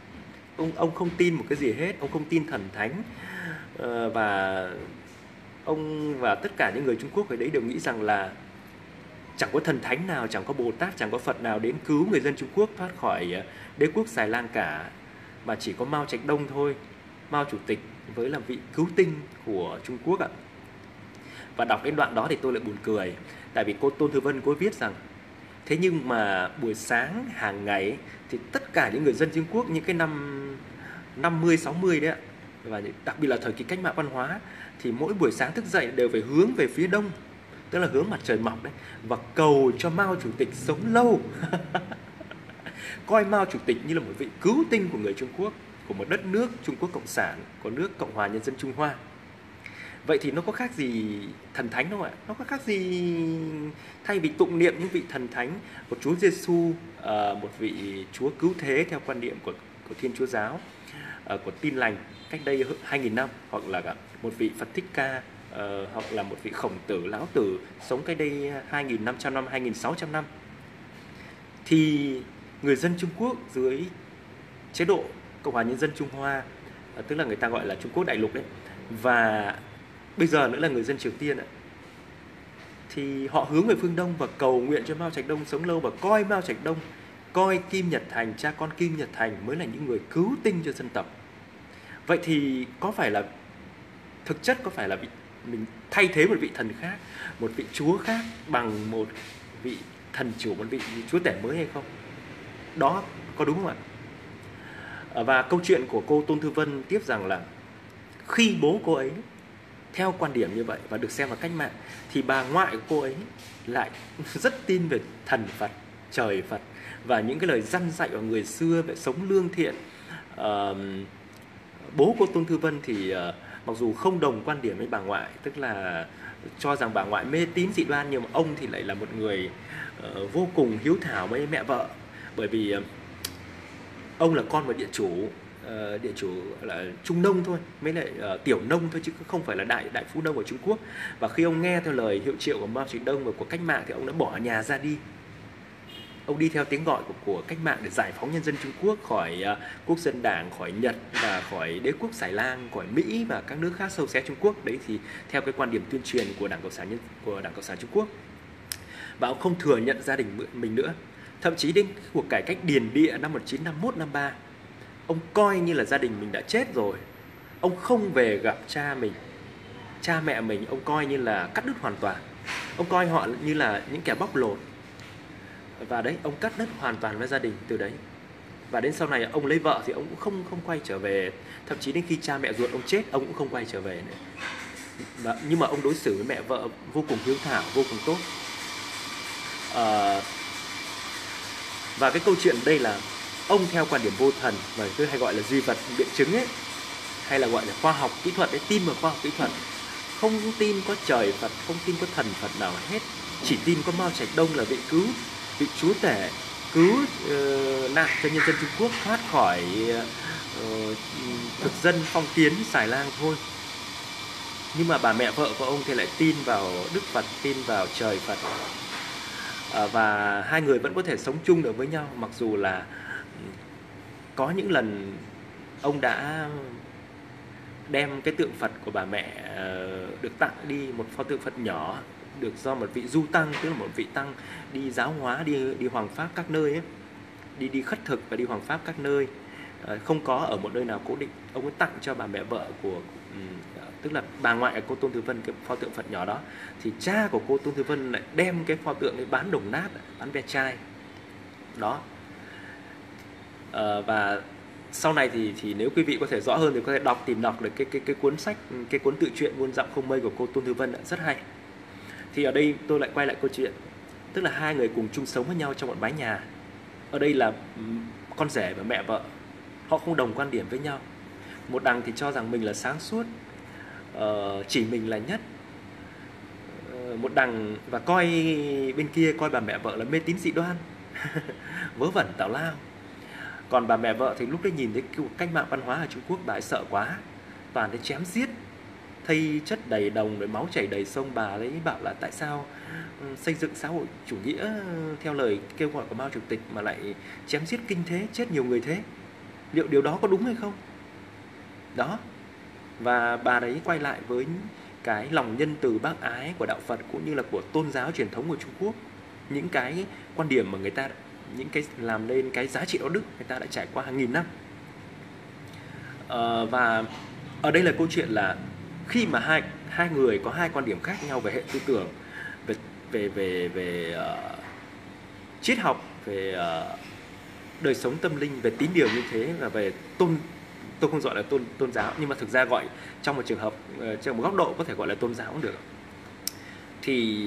Ông không tin một cái gì hết, ông không tin thần thánh. Và ông và tất cả những người Trung Quốc ở đấy đều nghĩ rằng là chẳng có thần thánh nào, chẳng có Bồ Tát, chẳng có Phật nào đến cứu người dân Trung Quốc thoát khỏi đế quốc Xài Lang cả, mà chỉ có Mao Trạch Đông thôi, Mao Chủ tịch với là vị cứu tinh của Trung Quốc ạ. Và đọc đến đoạn đó thì tôi lại buồn cười, tại vì cô Tôn Thư Vân cô viết rằng thế nhưng mà buổi sáng hàng ngày thì tất cả những người dân Trung Quốc những cái năm 50 60 đấy ạ, và đặc biệt là thời kỳ cách mạng văn hóa, thì mỗi buổi sáng thức dậy đều phải hướng về phía đông, tức là hướng mặt trời mọc đấy, và cầu cho Mao Chủ tịch sống lâu. Coi Mao Chủ tịch như là một vị cứu tinh của người Trung Quốc, của một đất nước Trung Quốc Cộng sản, của nước Cộng hòa Nhân dân Trung Hoa. Vậy thì nó có khác gì thần thánh đâu ạ? Nó có khác gì thay vì tụng niệm những vị thần thánh, một Chúa Giêsu, một vị Chúa cứu thế theo quan niệm của Thiên Chúa giáo, của Tin lành cách đây 2000 năm, hoặc là một vị Phật Thích Ca, hoặc là một vị Khổng Tử, Lão Tử sống cách đây 2500 năm, 2600 năm. Thì người dân Trung Quốc dưới chế độ Cộng hòa Nhân dân Trung Hoa, tức là người ta gọi là Trung Quốc đại lục đấy, và bây giờ nữa là người dân Triều Tiên ạ, thì họ hướng về phương Đông và cầu nguyện cho Mao Trạch Đông sống lâu, và coi Mao Trạch Đông, coi Kim Nhật Thành, cha con Kim Nhật Thành mới là những người cứu tinh cho dân tộc. Vậy thì có phải là thực chất có phải là mình thay thế một vị thần khác, một vị chúa khác bằng một vị thần chủ, một vị chúa tể mới hay không? Đó có đúng không ạ? Và câu chuyện của cô Tôn Thư Vân tiếp rằng là khi bố cô ấy theo quan điểm như vậy và được xem là cách mạng, thì bà ngoại của cô ấy lại rất tin về thần Phật, trời Phật, và những cái lời răn dạy của người xưa về sống lương thiện. Bố cô Tôn Thư Vân thì mặc dù không đồng quan điểm với bà ngoại, tức là cho rằng bà ngoại mê tín dị đoan, nhưng mà ông thì lại là một người vô cùng hiếu thảo với mẹ vợ, bởi vì ông là con một địa chủ là trung nông thôi, mới lại tiểu nông thôi, chứ không phải là đại phú nông ở Trung Quốc. Và khi ông nghe theo lời hiệu triệu của Mao Trạch Đông và của cách mạng thì ông đã bỏ nhà ra đi. Ông đi theo tiếng gọi của cách mạng để giải phóng nhân dân Trung Quốc khỏi quốc dân đảng, khỏi Nhật và khỏi đế quốc Xài Lang, khỏi Mỹ và các nước khác xâu xé Trung Quốc. Đấy thì theo cái quan điểm tuyên truyền của Đảng Cộng sản Trung Quốc. Và ông không thừa nhận gia đình mình nữa. Thậm chí đến cuộc cải cách điền địa năm 1951-53, ông coi như là gia đình mình đã chết rồi. Ông không về gặp cha mẹ mình, ông coi như là cắt đứt hoàn toàn. Ông coi họ như là những kẻ bóc lột. Và đấy, ông cắt đứt hoàn toàn với gia đình từ đấy. Và đến sau này ông lấy vợ thì ông cũng không quay trở về. Thậm chí đến khi cha mẹ ruột ông chết, ông cũng không quay trở về nữa. Nhưng mà ông đối xử với mẹ vợ vô cùng hiếu thảo, vô cùng tốt. Và cái câu chuyện đây là ông theo quan điểm vô thần, và tôi hay gọi là duy vật biện chứng ấy, hay là gọi là khoa học kỹ thuật ấy, tin vào khoa học kỹ thuật, không tin có trời Phật, không tin có thần Phật nào hết, chỉ tin có Mao Trạch Đông là vị chúa tể cứu nạn cho nhân dân Trung Quốc thoát khỏi thực dân phong kiến Xài Lang thôi. Nhưng mà bà mẹ vợ của ông thì lại tin vào Đức Phật, tin vào trời Phật. Và hai người vẫn có thể sống chung được với nhau, mặc dù là có những lần ông đã đem cái tượng Phật của bà mẹ được tặng đi, một pho tượng Phật nhỏ được do một vị du tăng, tức là một vị tăng đi giáo hóa, đi hoàng pháp các nơi ấy, đi khất thực và đi hoàng pháp các nơi, không có ở một nơi nào cố định. Ông ấy tặng cho bà mẹ vợ của tức là bà ngoại của cô Tôn Thư Vân cái pho tượng Phật nhỏ đó. Thì cha của cô Tôn Thư Vân lại đem cái pho tượng ấy bán đồng nát, bán ve chai đó. Và sau này thì nếu quý vị có thể rõ hơn thì có thể tìm đọc được cái cuốn sách, cái cuốn tự truyện Muôn Dặm Không Mây của cô Tôn Thư Vân rất hay. Thì ở đây tôi lại quay lại câu chuyện, tức là hai người cùng chung sống với nhau trong một mái nhà. Ở đây là con rể và mẹ vợ, họ không đồng quan điểm với nhau. Một đằng thì cho rằng mình là sáng suốt, chỉ mình là nhất, một đằng, và coi bên kia coi bà mẹ vợ là mê tín dị đoan, vớ vẩn tào lao. Còn bà mẹ vợ thì lúc đấy nhìn thấy cách mạng văn hóa ở Trung Quốc, bà ấy sợ quá, toàn thấy chém giết, thây chất đầy đồng, rồi máu chảy đầy sông. Bà ấy bảo là tại sao xây dựng xã hội chủ nghĩa theo lời kêu gọi của Mao Chủ tịch mà lại chém giết kinh thế, chết nhiều người thế. Liệu điều đó có đúng hay không? Đó. Và bà đấy quay lại với cái lòng nhân từ bác ái của đạo Phật cũng như là của tôn giáo truyền thống của Trung Quốc. Những cái quan điểm mà người ta, những cái làm nên cái giá trị đạo đức người ta đã trải qua hàng nghìn năm. Và ở đây là câu chuyện là khi mà hai người có hai quan điểm khác nhau về hệ tư tưởng, về triết học, về đời sống tâm linh, về tín điều như thế, và về tôi không gọi là tôn giáo, nhưng mà thực ra gọi trong một trường hợp, trong một góc độ có thể gọi là tôn giáo cũng được, thì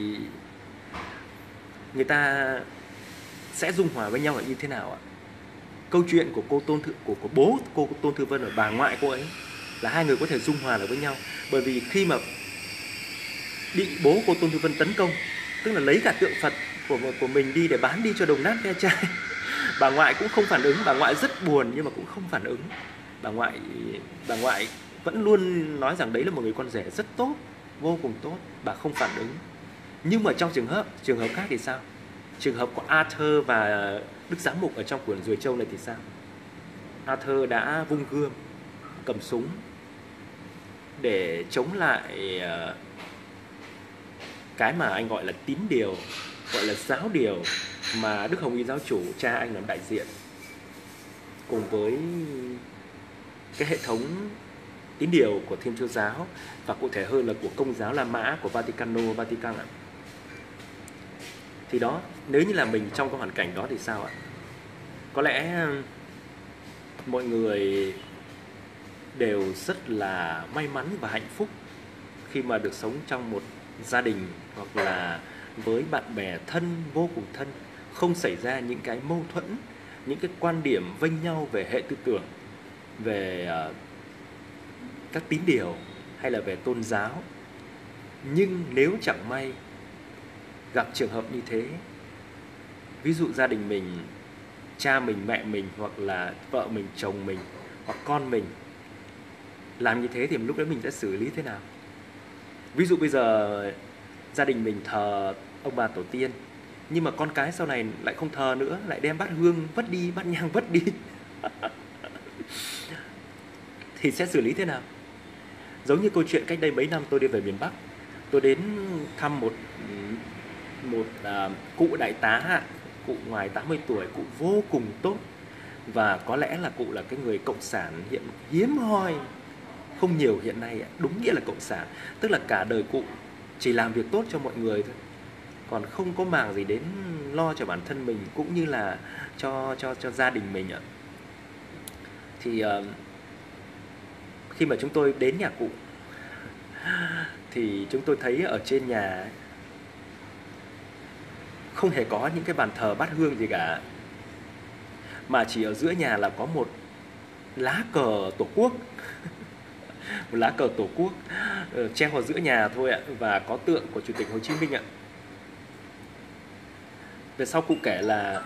người ta sẽ dung hòa với nhau là như thế nào ạ? Câu chuyện của của bố cô Tôn Thư Vân và bà ngoại cô ấy là hai người có thể dung hòa được với nhau, bởi vì khi mà bị bố cô Tôn Thư Vân tấn công, tức là lấy cả tượng Phật của mình đi để bán đi cho đồng nát ve chai, bà ngoại cũng không phản ứng. Bà ngoại rất buồn nhưng mà cũng không phản ứng. Bà ngoại vẫn luôn nói rằng đấy là một người con rể rất tốt, vô cùng tốt. Bà không phản ứng. Nhưng mà trong trường hợp khác thì sao? Trường hợp của Arthur và Đức Giám Mục ở trong quyển Ruồi Trâu này thì sao? Arthur đã vung gươm, cầm súng để chống lại cái mà anh gọi là tín điều, gọi là giáo điều mà Đức Hồng Y giáo chủ cha anh làm đại diện, cùng với cái hệ thống tín điều của Thiên Chúa giáo, và cụ thể hơn là của Công giáo La Mã, của Vatican ạ. Thì đó, nếu như là mình trong cái hoàn cảnh đó thì sao ạ? Có lẽ mọi người đều rất là may mắn và hạnh phúc khi mà được sống trong một gia đình hoặc là với bạn bè thân, vô cùng thân, không xảy ra những cái mâu thuẫn, những cái quan điểm vênh nhau về hệ tư tưởng, về các tín điều hay là về tôn giáo. Nhưng nếu chẳng may gặp trường hợp như thế, ví dụ gia đình mình, cha mình, mẹ mình, hoặc là vợ mình, chồng mình, hoặc con mình làm như thế, thì lúc đấy mình sẽ xử lý thế nào? Ví dụ bây giờ gia đình mình thờ ông bà tổ tiên, nhưng mà con cái sau này lại không thờ nữa, lại đem bát hương vất đi, bát nhang vất đi thì sẽ xử lý thế nào? Giống như câu chuyện cách đây mấy năm tôi đi về miền Bắc, tôi đến thăm một cụ đại tá, cụ ngoài 80 tuổi, cụ vô cùng tốt, và có lẽ là cụ là cái người cộng sản hiện hiếm hoi, không nhiều hiện nay, đúng nghĩa là cộng sản, tức là cả đời cụ chỉ làm việc tốt cho mọi người thôi, còn không có màng gì đến lo cho bản thân mình cũng như là cho gia đình mình ạ. Thì khi mà chúng tôi đến nhà cụ thì chúng tôi thấy ở trên nhà không hề có những cái bàn thờ bát hương gì cả, mà chỉ ở giữa nhà là có một lá cờ Tổ quốc một lá cờ Tổ quốc treo ở giữa nhà thôi ạ, và có tượng của Chủ tịch Hồ Chí Minh ạ. Về sau cụ kể là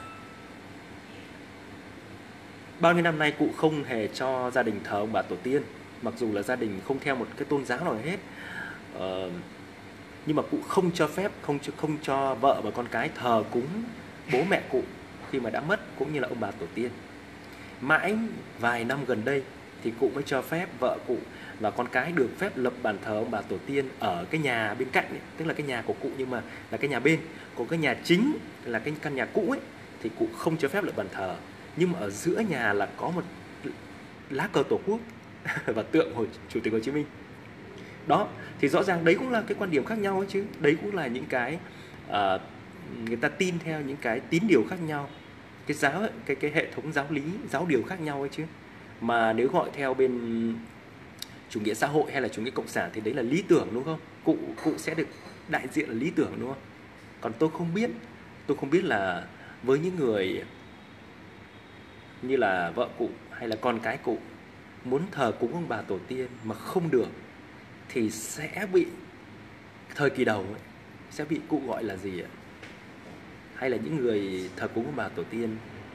bao nhiêu năm nay cụ không hề cho gia đình thờ ông bà tổ tiên, mặc dù là gia đình không theo một cái tôn giáo nào hết, nhưng mà cụ không cho phép, không cho vợ và con cái thờ cúng bố mẹ cụ khi mà đã mất, cũng như là ông bà tổ tiên. Mãi vài năm gần đây thì cụ mới cho phép vợ cụ và con cái được phép lập bàn thờ ông bà tổ tiên ở cái nhà bên cạnh ấy, tức là cái nhà của cụ nhưng mà là cái nhà bên. Còn cái nhà chính là cái căn nhà cũ ấy thì cụ không cho phép lập bàn thờ, nhưng mà ở giữa nhà là có một lá cờ Tổ quốc và tượng Chủ tịch Hồ Chí Minh. Đó, thì rõ ràng đấy cũng là cái quan điểm khác nhau ấy chứ. Đấy cũng là những cái người ta tin theo những cái tín điều khác nhau, cái hệ thống giáo lý, giáo điều khác nhau ấy chứ. Mà nếu gọi theo bên chủ nghĩa xã hội hay là chủ nghĩa cộng sản thì đấy là lý tưởng, đúng không? Cụ sẽ được đại diện là lý tưởng, đúng không? Còn tôi không biết là với những người như là vợ cụ hay là con cái cụ muốn thờ cúng ông bà tổ tiên mà không được thì sẽ bị, thời kỳ đầu ấy, sẽ bị cụ gọi là gì ạ? Hay là những người thờ cúng ông bà tổ tiên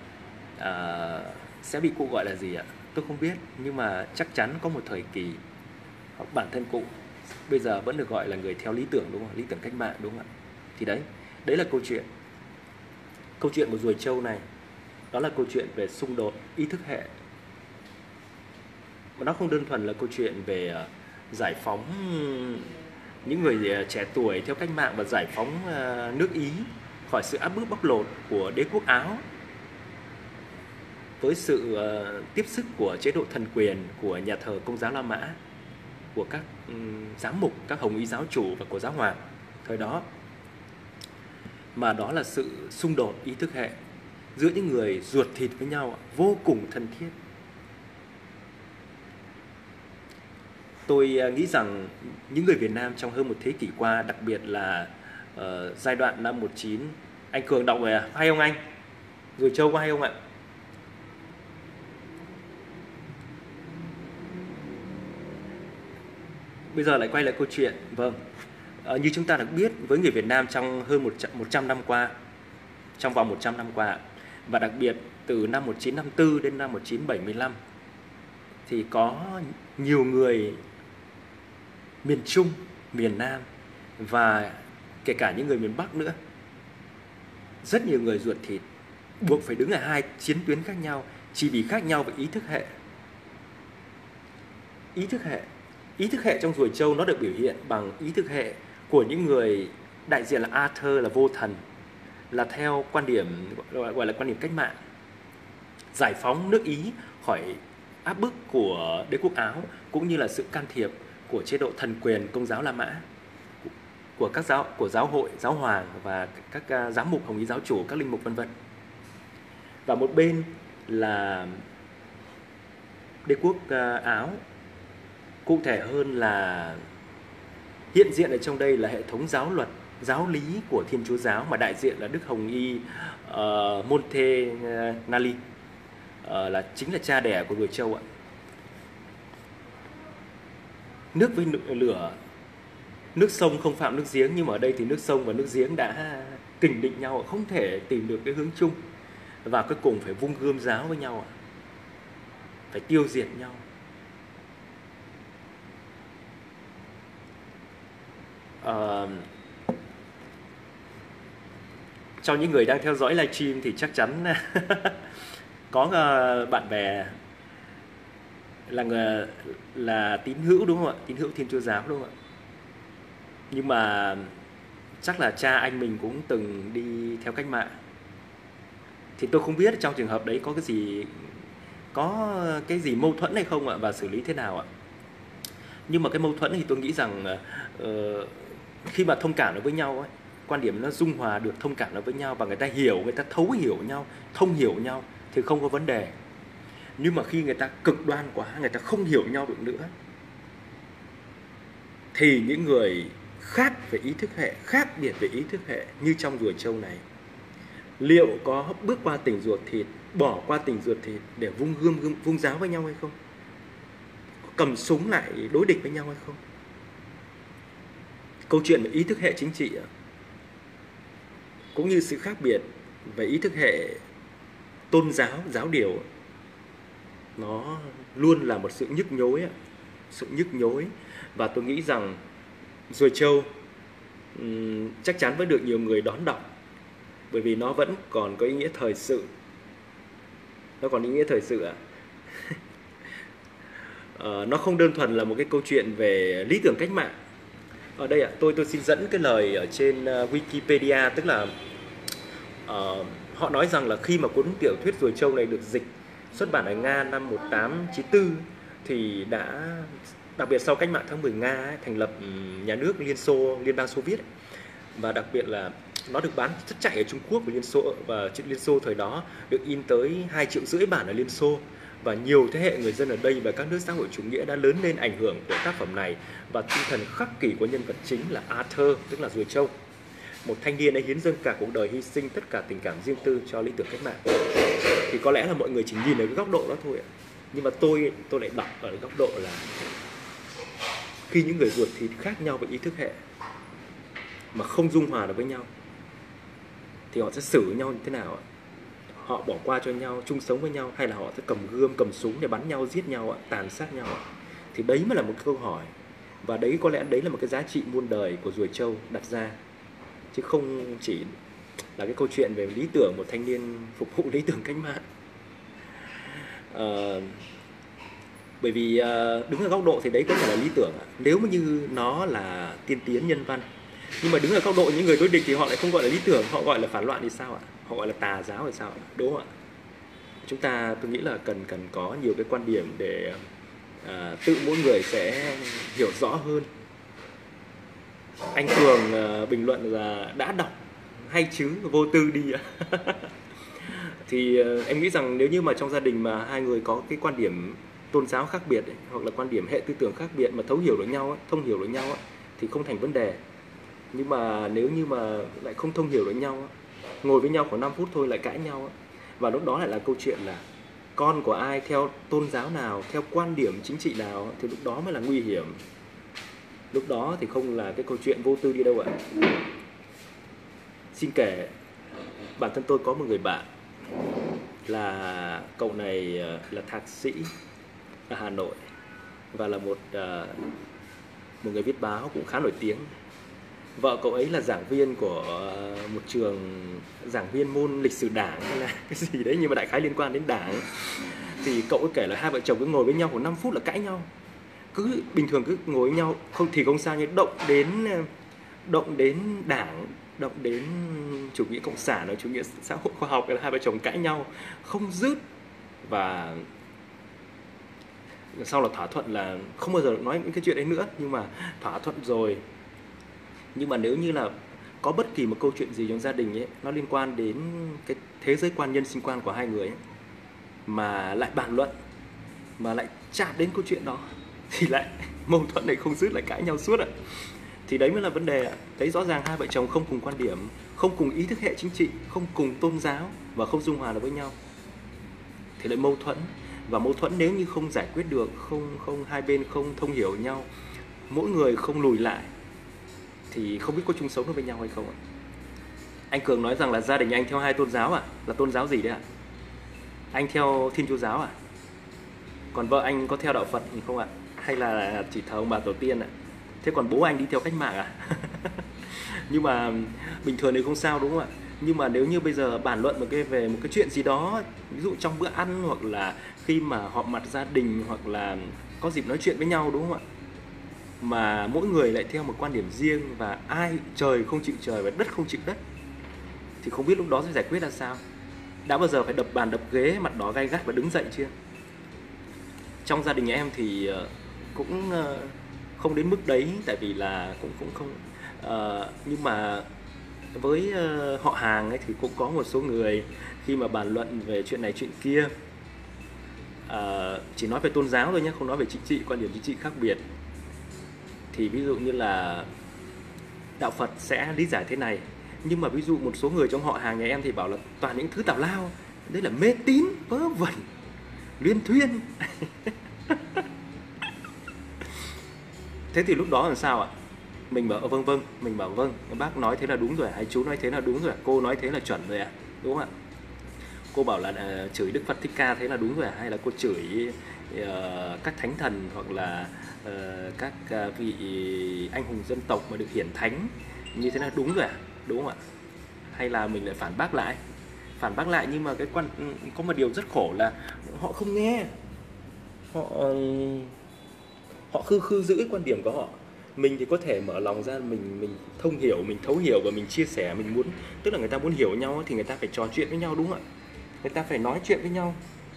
sẽ bị cụ gọi là gì ạ? Tôi không biết, nhưng mà chắc chắn có một thời kỳ bản thân cụ bây giờ vẫn được gọi là người theo lý tưởng, đúng không? Lý tưởng cách mạng, đúng không ạ? Thì đấy là câu chuyện của Ruồi Trâu này. Đó là câu chuyện về xung đột ý thức hệ nó không đơn thuần là câu chuyện về giải phóng những người trẻ tuổi theo cách mạng và giải phóng nước Ý khỏi sự áp bức bóc lột của đế quốc Áo với sự tiếp sức của chế độ thần quyền của nhà thờ Công giáo La Mã, của các giám mục, các hồng y giáo chủ và của giáo hoàng thời đó, mà đó là sự xung đột ý thức hệ giữa những người ruột thịt với nhau vô cùng thân thiết. Tôi nghĩ rằng những người Việt Nam trong hơn một thế kỷ qua, đặc biệt là giai đoạn năm 19, anh Cường đọc về hay không anh? Rồi Châu có hay không ạ? Bây giờ lại quay lại câu chuyện. Vâng, như chúng ta đã biết, với người Việt Nam trong hơn 100 năm qua, trong vòng 100 năm qua, và đặc biệt từ năm 1954 đến năm 1975, thì có nhiều người miền Trung, miền Nam và kể cả những người miền Bắc nữa, rất nhiều người ruột thịt buộc phải đứng ở hai chiến tuyến khác nhau chỉ vì khác nhau về ý thức hệ. Ý thức hệ trong Ruồi Trâu nó được biểu hiện bằng ý thức hệ của những người đại diện là Arthur, là vô thần, là theo quan điểm gọi là quan điểm cách mạng, giải phóng nước Ý khỏi áp bức của đế quốc Áo, cũng như là sự can thiệp của chế độ thần quyền Công giáo La Mã, của giáo hội, giáo hoàng và các giám mục, hồng y giáo chủ, các linh mục vân vân. Và một bên là đế quốc Áo, cụ thể hơn là hiện diện ở trong đây là hệ thống giáo luật, giáo lý của Thiên Chúa giáo, mà đại diện là Đức Hồng Y Montanelli, chính là cha đẻ của Ruồi Trâu ạ. Nước với lửa, nước sông không phạm nước giếng, nhưng mà ở đây thì nước sông và nước giếng đã kình địch nhau, không thể tìm được cái hướng chung, và cuối cùng phải vung gươm giáo với nhau, phải tiêu diệt nhau. Cho những người đang theo dõi livestream thì chắc chắn có bạn bè là tín hữu, đúng không ạ? Tín hữu Thiên Chúa giáo, đúng không ạ? Nhưng mà chắc là cha anh mình cũng từng đi theo cách mạng. Thì tôi không biết trong trường hợp đấy có cái gì mâu thuẫn hay không ạ, và xử lý thế nào ạ. Nhưng mà cái mâu thuẫn thì tôi nghĩ rằng khi mà thông cảm được với nhau ấy, quan điểm nó dung hòa được, thông cảm được với nhau, và người ta hiểu, người ta thấu hiểu nhau, thông hiểu nhau thì không có vấn đề. Nhưng mà khi người ta cực đoan quá, người ta không hiểu nhau được nữa, thì những người khác về ý thức hệ, khác biệt về ý thức hệ như trong Ruồi Trâu này, liệu có bước qua tình ruột thịt, bỏ qua tình ruột thịt để vung gươm, vung giáo với nhau hay không? Có cầm súng lại đối địch với nhau hay không? Câu chuyện về ý thức hệ chính trị cũng như sự khác biệt về ý thức hệ tôn giáo, giáo điều, nó luôn là một sự nhức nhối. Và tôi nghĩ rằng Ruồi Trâu chắc chắn vẫn được nhiều người đón đọc, bởi vì nó vẫn còn có ý nghĩa thời sự. Nó còn ý nghĩa thời sự ạ. Nó không đơn thuần là một cái câu chuyện về lý tưởng cách mạng. Ở đây tôi xin dẫn cái lời ở trên Wikipedia, tức là họ nói rằng là khi mà cuốn tiểu thuyết Ruồi Trâu này được dịch xuất bản ở Nga năm 1894 thì đã, đặc biệt sau cách mạng tháng 10 Nga ấy, thành lập nhà nước Liên bang Xô Viết ấy, và đặc biệt là nó được bán rất chạy ở Trung Quốc và Liên Xô thời đó, được in tới 2,5 triệu bản ở Liên Xô. Và nhiều thế hệ người dân ở đây và các nước xã hội chủ nghĩa đã lớn lên ảnh hưởng của tác phẩm này, và tinh thần khắc kỷ của nhân vật chính là Arthur, tức là Ruồi Trâu, một thanh niên đã hiến dâng cả cuộc đời, hy sinh tất cả tình cảm riêng tư cho lý tưởng cách mạng. Thì có lẽ là mọi người chỉ nhìn ở cái góc độ đó thôi ạ. Nhưng mà tôi lại đọc ở cái góc độ là khi những người ruột thịt khác nhau về ý thức hệ mà không dung hòa được với nhau thì họ sẽ xử nhau như thế nào ạ? Họ bỏ qua cho nhau, chung sống với nhau, hay là họ sẽ cầm gươm, cầm súng để bắn nhau, giết nhau, tàn sát nhau? Thì đấy mới là một câu hỏi. Và đấy có lẽ đấy là một cái giá trị muôn đời của Ruồi Trâu đặt ra, chứ không chỉ là cái câu chuyện về lý tưởng một thanh niên phục vụ lý tưởng cách mạng. Bởi vì đứng ở góc độ thì đấy có thể là lý tưởng nếu mà như nó là tiên tiến nhân văn. Nhưng mà đứng ở góc độ những người đối địch thì họ lại không gọi là lý tưởng, họ gọi là phản loạn thì sao ạ? Họ gọi là tà giáo thì sao ạ? Đúng không ạ? Tôi nghĩ là cần có nhiều cái quan điểm để tự mỗi người sẽ hiểu rõ hơn. Anh Cường bình luận là đã đọc hay chứ, vô tư đi ạ. Thì em nghĩ rằng nếu như mà trong gia đình mà hai người có cái quan điểm tôn giáo khác biệt ấy, hoặc là quan điểm hệ tư tưởng khác biệt mà thấu hiểu được nhau ấy, thông hiểu được nhau ấy, thì không thành vấn đề. Nhưng mà nếu như mà lại không thông hiểu được nhau ấy, ngồi với nhau khoảng 5 phút thôi lại cãi nhau ấy, và lúc đó lại là câu chuyện là con của ai, theo tôn giáo nào, theo quan điểm chính trị nào, thì lúc đó mới là nguy hiểm. Lúc đó thì không là cái câu chuyện vô tư đi đâu ạ. Xin kể, bản thân tôi có một người bạn là cậu này là thạc sĩ ở Hà Nội và là một người viết báo cũng khá nổi tiếng. Vợ cậu ấy là giảng viên của một trường, giảng viên môn lịch sử đảng hay là cái gì đấy, nhưng mà đại khái liên quan đến đảng. Thì cậu ấy kể là hai vợ chồng cứ ngồi với nhau khoảng 5 phút là cãi nhau. Cứ bình thường cứ ngồi với nhau không thì không sao, nhưng động đến đảng, động đến chủ nghĩa cộng sản or chủ nghĩa xã hội khoa học là hai vợ chồng cãi nhau không dứt. Và sau là thỏa thuận là không bao giờ nói những cái chuyện đấy nữa, nhưng mà thỏa thuận rồi. Nhưng mà nếu như là có bất kỳ một câu chuyện gì trong gia đình ấy, nó liên quan đến cái thế giới quan, nhân sinh quan của hai người ấy, mà lại bàn luận, mà lại chạm đến câu chuyện đó, thì lại mâu thuẫn này không dứt, lại cãi nhau suốt ạ. Thì đấy mới là vấn đề ạ. Thấy rõ ràng hai vợ chồng không cùng quan điểm, không cùng ý thức hệ chính trị, không cùng tôn giáo và không dung hòa được với nhau, thì lại mâu thuẫn. Và mâu thuẫn nếu như không giải quyết được, không hai bên không thông hiểu nhau, mỗi người không lùi lại, thì không biết có chung sống được với nhau hay không ạ. Anh Cường nói rằng là gia đình anh theo hai tôn giáo à? Là tôn giáo gì đấy ạ? Anh theo Thiên Chúa giáo à? Còn vợ anh có theo đạo Phật không ạ? Hay là chỉ thờ ông bà tổ tiên ạ? Thế còn bố anh đi theo cách mạng à? Nhưng mà bình thường thì không sao, đúng không ạ? Nhưng mà nếu như bây giờ bàn luận về một cái chuyện gì đó, ví dụ trong bữa ăn, hoặc là khi mà họp mặt gia đình, hoặc là có dịp nói chuyện với nhau, đúng không ạ? Mà mỗi người lại theo một quan điểm riêng, và ai trời không chịu trời và đất không chịu đất, thì không biết lúc đó sẽ giải quyết ra sao. Đã bao giờ phải đập bàn đập ghế, mặt đỏ gay gắt và đứng dậy chưa? Trong gia đình nhà em thì cũng không đến mức đấy, tại vì là cũng không nhưng mà với họ hàng ấy thì cũng có một số người khi mà bàn luận về chuyện này chuyện kia, chỉ nói về tôn giáo thôi nhé, không nói về chính trị, quan điểm chính trị khác biệt, thì ví dụ như là đạo Phật sẽ lý giải thế này, nhưng mà ví dụ một số người trong họ hàng nhà em thì bảo là toàn những thứ tào lao, đấy là mê tín vớ vẩn luyên thuyên. Thế thì lúc đó làm sao ạ? Mình bảo vâng, mình bảo vâng, bác nói thế là đúng rồi, hay chú nói thế là đúng rồi, cô nói thế là chuẩn rồi ạ, đúng không ạ? Cô bảo là chửi Đức Phật Thích Ca thế là đúng rồi, hay là cô chửi các thánh thần, hoặc là các vị anh hùng dân tộc mà được hiển thánh như thế là đúng rồi, đúng không ạ? Hay là mình lại phản bác lại, nhưng mà có một điều rất khổ là họ không nghe, họ khư giữ cái quan điểm của họ. Mình thì có thể mở lòng ra, mình thông hiểu, mình thấu hiểu và mình chia sẻ, mình muốn, tức là người ta muốn hiểu nhau thì người ta phải trò chuyện với nhau, đúng không ạ? Người ta phải nói chuyện với nhau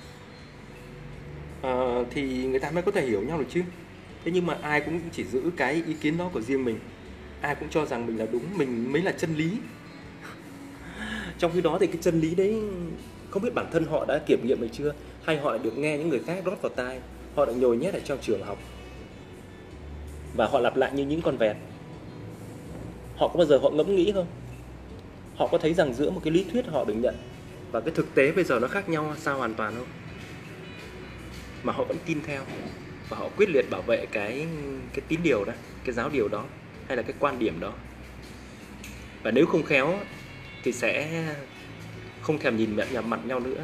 thì người ta mới có thể hiểu nhau được chứ. Thế nhưng mà ai cũng chỉ giữ cái ý kiến đó của riêng mình, ai cũng cho rằng mình là đúng, mình mới là chân lý. Trong khi đó thì cái chân lý đấy không biết bản thân họ đã kiểm nghiệm được chưa, hay họ được nghe những người khác rót vào tai, họ đã nhồi nhét ở trong trường học và họ lặp lại như những con vẹt. Họ có bao giờ họ ngẫm nghĩ không? Họ có thấy rằng giữa một cái lý thuyết họ được nhận và cái thực tế bây giờ nó khác nhau sao hoàn toàn không? Mà họ vẫn tin theo và họ quyết liệt bảo vệ cái tín điều đó, cái giáo điều đó, hay là cái quan điểm đó. Và nếu không khéo thì sẽ không thèm nhìn mặt nhau nữa,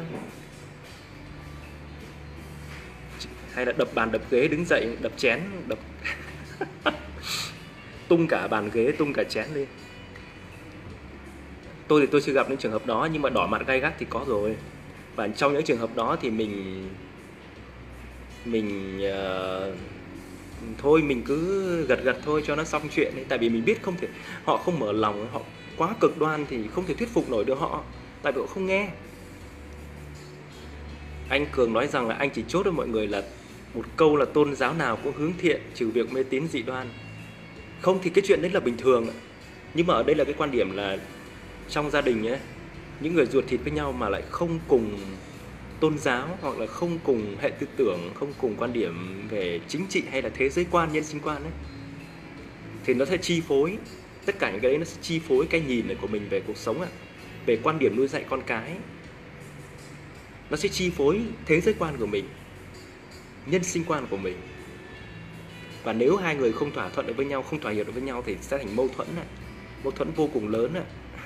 hay là đập bàn đập ghế, đứng dậy đập chén, đập tung cả bàn ghế, tung cả chén lên. Tôi thì tôi chưa gặp những trường hợp đó, nhưng mà đỏ mặt gay gắt thì có rồi. Và trong những trường hợp đó thì mình mình thôi mình cứ gật gật thôi cho nó xong chuyện ấy. Tại vì mình biết không thể, họ không mở lòng, họ quá cực đoan thì không thể thuyết phục nổi được họ, tại vì họ không nghe. Anh Cường nói rằng là anh chỉ chốt với mọi người là một câu là tôn giáo nào cũng hướng thiện, trừ việc mê tín dị đoan. Không thì cái chuyện đấy là bình thường. Nhưng mà ở đây là cái quan điểm là trong gia đình ấy, những người ruột thịt với nhau mà lại không cùng tôn giáo, hoặc là không cùng hệ tư tưởng, không cùng quan điểm về chính trị hay là thế giới quan, nhân sinh quan ấy, thì nó sẽ chi phối, tất cả những cái đấy nó sẽ chi phối cái nhìn này của mình về cuộc sống, về quan điểm nuôi dạy con cái. Nó sẽ chi phối thế giới quan của mình, nhân sinh quan của mình. Và nếu hai người không thỏa thuận được với nhau, không thỏa hiệp được với nhau thì sẽ thành mâu thuẫn vô cùng lớn.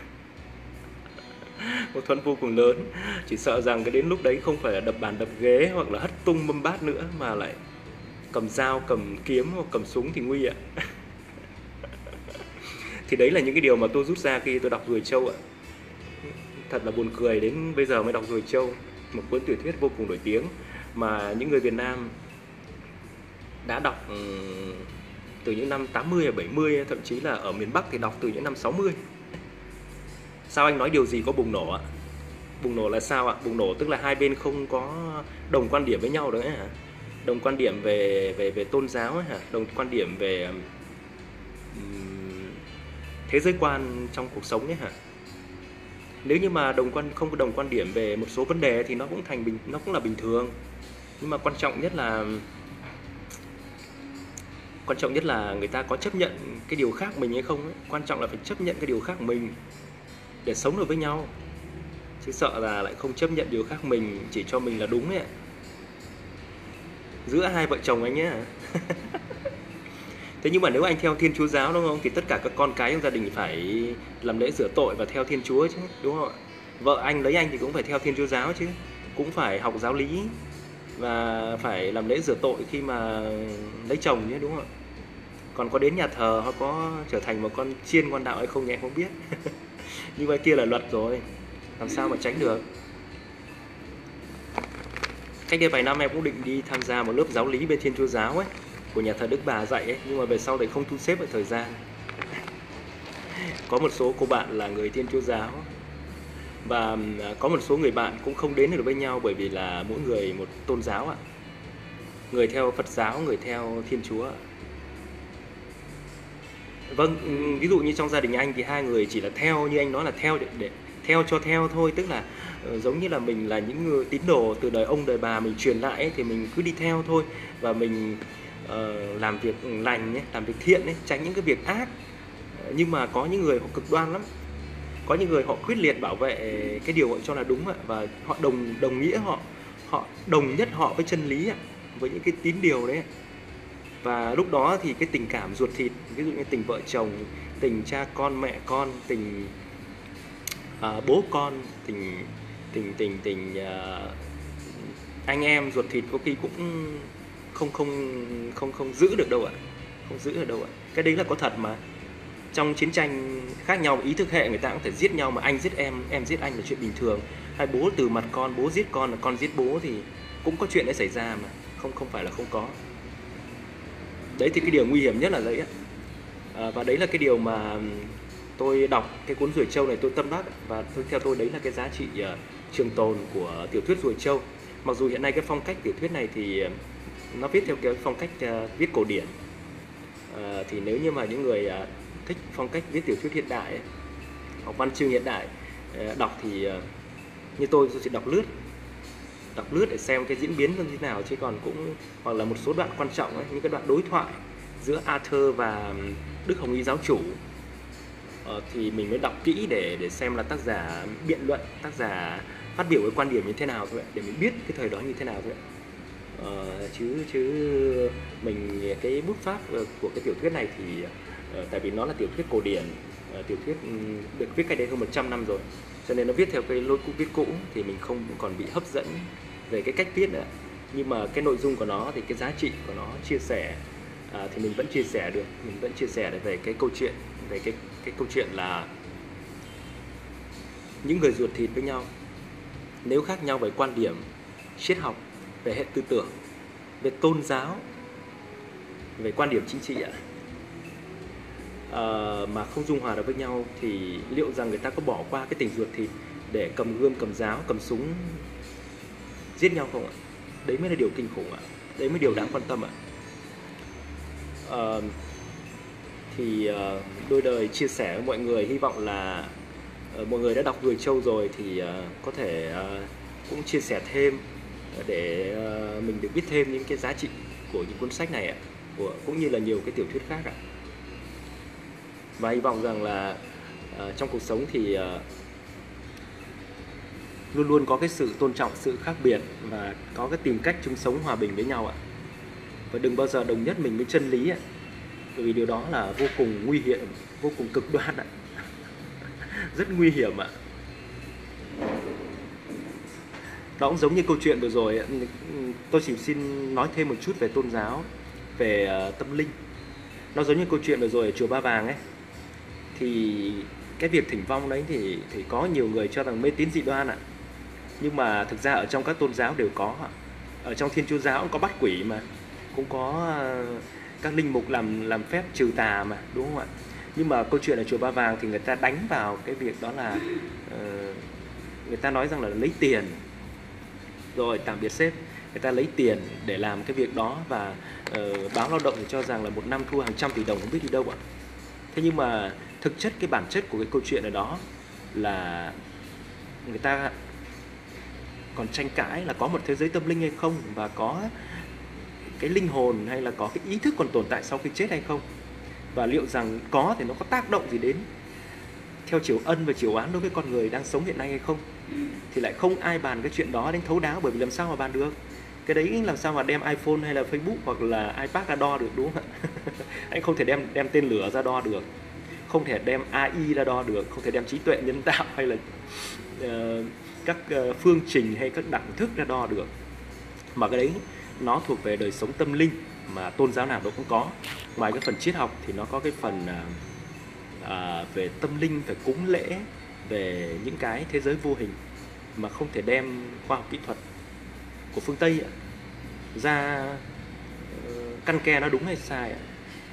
Mâu thuẫn vô cùng lớn. Chỉ sợ rằng cái đến lúc đấy không phải là đập bàn đập ghế hoặc là hất tung mâm bát nữa, mà lại cầm dao, cầm kiếm hoặc cầm súng thì nguy ạ. Thì đấy là những cái điều mà tôi rút ra khi tôi đọc Ruồi Trâu ạ. Thật là buồn cười, đến bây giờ mới đọc Ruồi Trâu, một cuốn tiểu thuyết vô cùng nổi tiếng mà những người Việt Nam đã đọc từ những năm 80 hay 70, thậm chí là ở miền Bắc thì đọc từ những năm 60. Sao anh nói điều gì có bùng nổ ạ? Bùng nổ là sao ạ? Bùng nổ tức là hai bên không có đồng quan điểm với nhau đấy hả? Đồng quan điểm về tôn giáo ấy hả? Đồng quan điểm về thế giới quan trong cuộc sống ấy hả? Nếu như mà không có đồng quan điểm về một số vấn đề thì nó cũng là bình thường. Nhưng mà quan trọng nhất là người ta có chấp nhận cái điều khác mình hay không ấy. Quan trọng là phải chấp nhận cái điều khác mình để sống được với nhau, chứ sợ là lại không chấp nhận điều khác mình, chỉ cho mình là đúng ấy ạ. Giữa hai vợ chồng anh nhé. Thế nhưng mà nếu anh theo Thiên Chúa giáo đúng không, thì tất cả các con cái trong gia đình phải làm lễ rửa tội và theo Thiên Chúa chứ, đúng không ạ? Vợ anh lấy anh thì cũng phải theo Thiên Chúa giáo chứ, cũng phải học giáo lý và phải làm lễ rửa tội khi mà lấy chồng nhé, đúng không ạ? Còn có đến nhà thờ hoặc có trở thành một con chiên ngoan đạo hay không thì em không biết. Nhưng mà kia là luật rồi, làm sao mà tránh được. Cách đây vài năm em cũng định đi tham gia một lớp giáo lý bên Thiên Chúa giáo ấy, của nhà thờ Đức Bà dạy ấy, nhưng mà về sau lại không thu xếp được thời gian. Có một số cô bạn là người Thiên Chúa giáo và có một số người bạn cũng không đến được với nhau, bởi vì là mỗi người một tôn giáo ạ. Người theo Phật giáo, người theo Thiên Chúa. Vâng, ví dụ như trong gia đình anh thì hai người chỉ là theo, như anh nói là theo để theo cho theo thôi, tức là giống như là mình là những người tín đồ từ đời ông đời bà mình truyền lại ấy, thì mình cứ đi theo thôi, và mình làm việc lành ấy, làm việc thiện ấy, tránh những cái việc ác. Nhưng mà có những người họ cực đoan lắm, có những người họ quyết liệt bảo vệ cái điều họ cho là đúng ạ, và họ đồng nghĩa, họ đồng nhất họ với chân lý ạ, với những cái tín điều đấy. Và lúc đó thì cái tình cảm ruột thịt, ví dụ như tình vợ chồng, tình cha con mẹ con, tình bố con, tình anh em ruột thịt có khi cũng không giữ được đâu ạ, không giữ được đâu ạ. Cái đấy là có thật mà. Trong chiến tranh khác nhau ý thức hệ người ta cũng thể giết nhau, mà anh giết em giết anh là chuyện bình thường. Hay bố từ mặt con, bố giết con là con giết bố thì cũng có chuyện đấy xảy ra mà, không phải là không có. Đấy thì cái điều nguy hiểm nhất là đấy ạ. Và đấy là cái điều mà tôi đọc cái cuốn Ruồi Trâu này tôi tâm đắc, và theo tôi đấy là cái giá trị trường tồn của tiểu thuyết Ruồi Trâu. Mặc dù hiện nay cái phong cách tiểu thuyết này thì nó viết theo cái phong cách viết cổ điển, thì nếu như mà những người thích phong cách viết tiểu thuyết hiện đại ấy, hoặc văn chương hiện đại, đọc thì như tôi chỉ đọc lướt để xem cái diễn biến như thế nào, chứ còn cũng hoặc là một số đoạn quan trọng ấy, những cái đoạn đối thoại giữa Arthur và Đức Hồng Y giáo chủ, thì mình mới đọc kỹ để xem là tác giả biện luận, tác giả phát biểu cái quan điểm như thế nào thôi, để mình biết cái thời đó như thế nào thôi. Chứ mình cái bút pháp của cái tiểu thuyết này thì tại vì nó là tiểu thuyết cổ điển, tiểu thuyết được viết cách đây hơn 100 năm rồi, cho nên nó viết theo cái lối viết cũ thì mình không còn bị hấp dẫn về cái cách viết nữa. Nhưng mà cái nội dung của nó thì cái giá trị của nó chia sẻ thì mình vẫn chia sẻ được, mình vẫn chia sẻ được về cái câu chuyện, về cái câu chuyện là những người ruột thịt với nhau, nếu khác nhau về quan điểm, triết học, về hệ tư tưởng, về tôn giáo, về quan điểm chính trị mà không dung hòa được với nhau thì liệu rằng người ta có bỏ qua cái tình ruột thịt để cầm gươm, cầm giáo, cầm súng giết nhau không ạ? Đấy mới là điều kinh khủng ạ. Đấy mới điều đáng quan tâm ạ. Đôi đời chia sẻ với mọi người, hy vọng là mọi người đã đọc Người Châu rồi thì có thể cũng chia sẻ thêm để mình được biết thêm những cái giá trị của những cuốn sách này ạ, cũng như là nhiều cái tiểu thuyết khác ạ. Và hy vọng rằng là trong cuộc sống thì luôn luôn có cái sự tôn trọng sự khác biệt và có cái tìm cách chung sống hòa bình với nhau ạ. Và đừng bao giờ đồng nhất mình với chân lý ạ, bởi vì điều đó là vô cùng nguy hiểm, vô cùng cực đoan ạ. Rất nguy hiểm ạ. Đó cũng giống như câu chuyện vừa rồi, tôi chỉ xin nói thêm một chút về tôn giáo, về tâm linh. Nó giống như câu chuyện vừa rồi ở chùa Ba Vàng ấy. Thì cái việc thỉnh vong đấy thì có nhiều người cho rằng mê tín dị đoan ạ. Nhưng mà thực ra ở trong các tôn giáo đều có ạ. Ở trong Thiên Chúa giáo cũng có bắt quỷ mà, cũng có các linh mục làm phép trừ tà mà, đúng không ạ? Nhưng mà câu chuyện ở chùa Ba Vàng thì người ta đánh vào cái việc đó là người ta nói rằng là lấy tiền. Rồi tạm biệt sếp, người ta lấy tiền để làm cái việc đó và báo Lao động thì cho rằng là một năm thu hàng trăm tỷ đồng không biết đi đâu ạ. Thế nhưng mà thực chất cái bản chất của cái câu chuyện ở đó là người ta còn tranh cãi là có một thế giới tâm linh hay không, và có cái linh hồn hay là có cái ý thức còn tồn tại sau khi chết hay không, và liệu rằng có thì nó có tác động gì đến theo chiều ân và chiều oán đối với con người đang sống hiện nay hay không. Thì lại không ai bàn cái chuyện đó đến thấu đáo, bởi vì làm sao mà bàn được cái đấy, làm sao mà đem iPhone hay là Facebook hoặc là iPad ra đo được, đúng không ạ? Anh không thể đem tên lửa ra đo được, không thể đem AI ra đo được, không thể đem trí tuệ nhân tạo hay là các phương trình hay các đẳng thức ra đo được. Mà cái đấy nó thuộc về đời sống tâm linh mà tôn giáo nào đó cũng có. Ngoài cái phần triết học thì nó có cái phần về tâm linh, về cúng lễ, về những cái thế giới vô hình mà không thể đem khoa học kỹ thuật của phương Tây ra căn ke nó đúng hay sai ạ.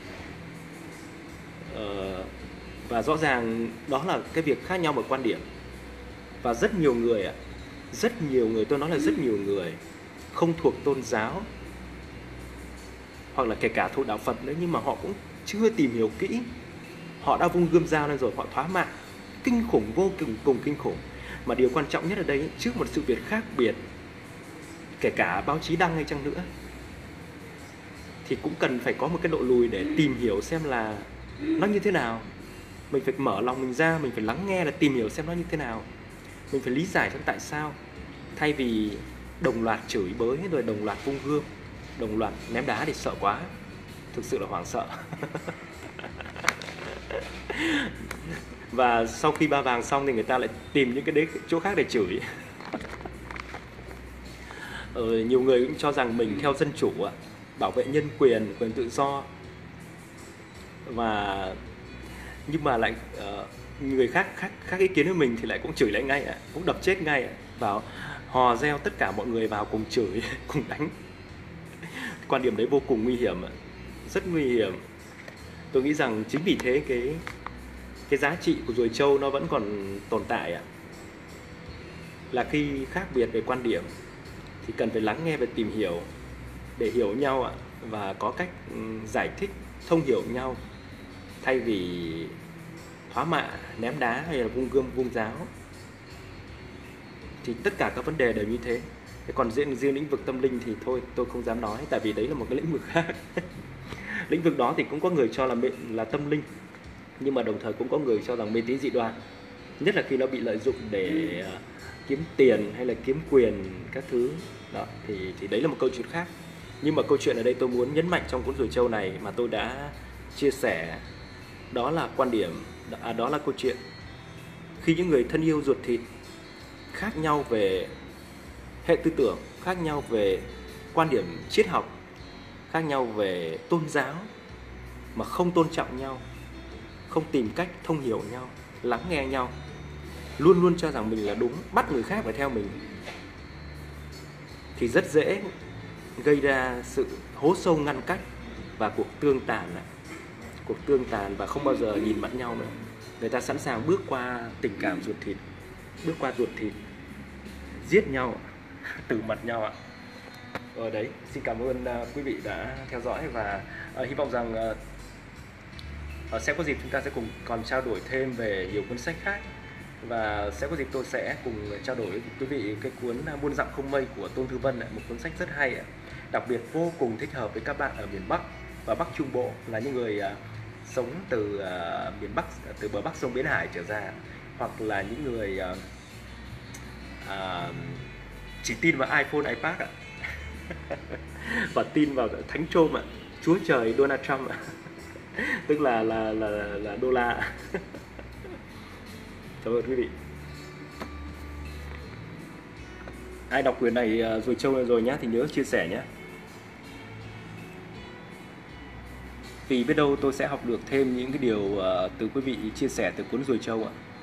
Và rõ ràng đó là cái việc khác nhau về quan điểm. Và rất nhiều người rất nhiều người, tôi nói là rất nhiều người không thuộc tôn giáo hoặc là kể cả thuộc đạo Phật nữa, nhưng mà họ cũng chưa tìm hiểu kỹ. Họ đã vung gươm dao lên rồi, họ thóa mạng kinh khủng, vô cùng kinh khủng. Mà điều quan trọng nhất ở đây, trước một sự việc khác biệt, kể cả báo chí đăng hay chăng nữa, thì cũng cần phải có một cái độ lùi để tìm hiểu xem là nó như thế nào. Mình phải mở lòng mình ra, mình phải lắng nghe, là tìm hiểu xem nó như thế nào. Mình phải lý giải xem tại sao, thay vì đồng loạt chửi bới rồi đồng loạt vung gươm, đồng loạt ném đá thì sợ quá, thực sự là hoảng sợ. Và sau khi Ba Vàng xong thì người ta lại tìm những cái chỗ khác để chửi. Nhiều người cũng cho rằng mình theo dân chủ, bảo vệ nhân quyền, quyền tự do, và nhưng mà lại người khác ý kiến với mình thì lại cũng chửi lại ngay, cũng đập chết ngay, vào hò reo tất cả mọi người vào cùng chửi, cùng đánh. Quan điểm đấy vô cùng nguy hiểm, rất nguy hiểm. Tôi nghĩ rằng chính vì thế cái giá trị của Ruồi Trâu nó vẫn còn tồn tại, là khi khác biệt về quan điểm thì cần phải lắng nghe và tìm hiểu để hiểu nhau và có cách giải thích thông hiểu nhau, thay vì thóa mạ, ném đá hay là vung gươm, vung giáo. Thì tất cả các vấn đề đều như thế. Còn riêng lĩnh vực tâm linh thì thôi, tôi không dám nói, tại vì đấy là một cái lĩnh vực khác. Lĩnh vực đó thì cũng có người cho là tâm linh, nhưng mà đồng thời cũng có người cho rằng mê tín dị đoan, nhất là khi nó bị lợi dụng để kiếm tiền hay là kiếm quyền các thứ đó, thì đấy là một câu chuyện khác. Nhưng mà câu chuyện ở đây tôi muốn nhấn mạnh trong cuốn Ruồi Trâu này mà tôi đã chia sẻ, đó là quan điểm, đó là câu chuyện khi những người thân yêu ruột thịt khác nhau về hệ tư tưởng, khác nhau về quan điểm triết học, khác nhau về tôn giáo, mà không tôn trọng nhau, không tìm cách thông hiểu nhau, lắng nghe nhau, luôn luôn cho rằng mình là đúng, bắt người khác phải theo mình, thì rất dễ gây ra sự hố sâu ngăn cách và cuộc tương tàn cuộc tương tàn và không bao giờ nhìn mặt nhau nữa. Người ta sẵn sàng bước qua tình cảm ruột thịt, bước qua ruột thịt, giết nhau từ mặt nhau ạ. Ở đấy, xin cảm ơn quý vị đã theo dõi và hy vọng rằng sẽ có dịp chúng ta sẽ cùng còn trao đổi thêm về nhiều cuốn sách khác, và sẽ có dịp tôi sẽ cùng trao đổi với quý vị cái cuốn Muôn Dặm Không Mây của Tôn Thư Vân, một cuốn sách rất hay, đặc biệt vô cùng thích hợp với các bạn ở miền Bắc và Bắc Trung Bộ, là những người sống từ miền Bắc, từ bờ Bắc sông Bến Hải trở ra, hoặc là những người chỉ tin vào iPhone, iPad và tin vào thánh trôm Chúa trời Donald Trump tức là đô la. Cảm ơn quý vị. Ai đọc quyển này rồi trâu rồi nhé thì nhớ chia sẻ nhé, vì biết đâu tôi sẽ học được thêm những cái điều từ quý vị chia sẻ từ cuốn Ruồi Trâu ạ.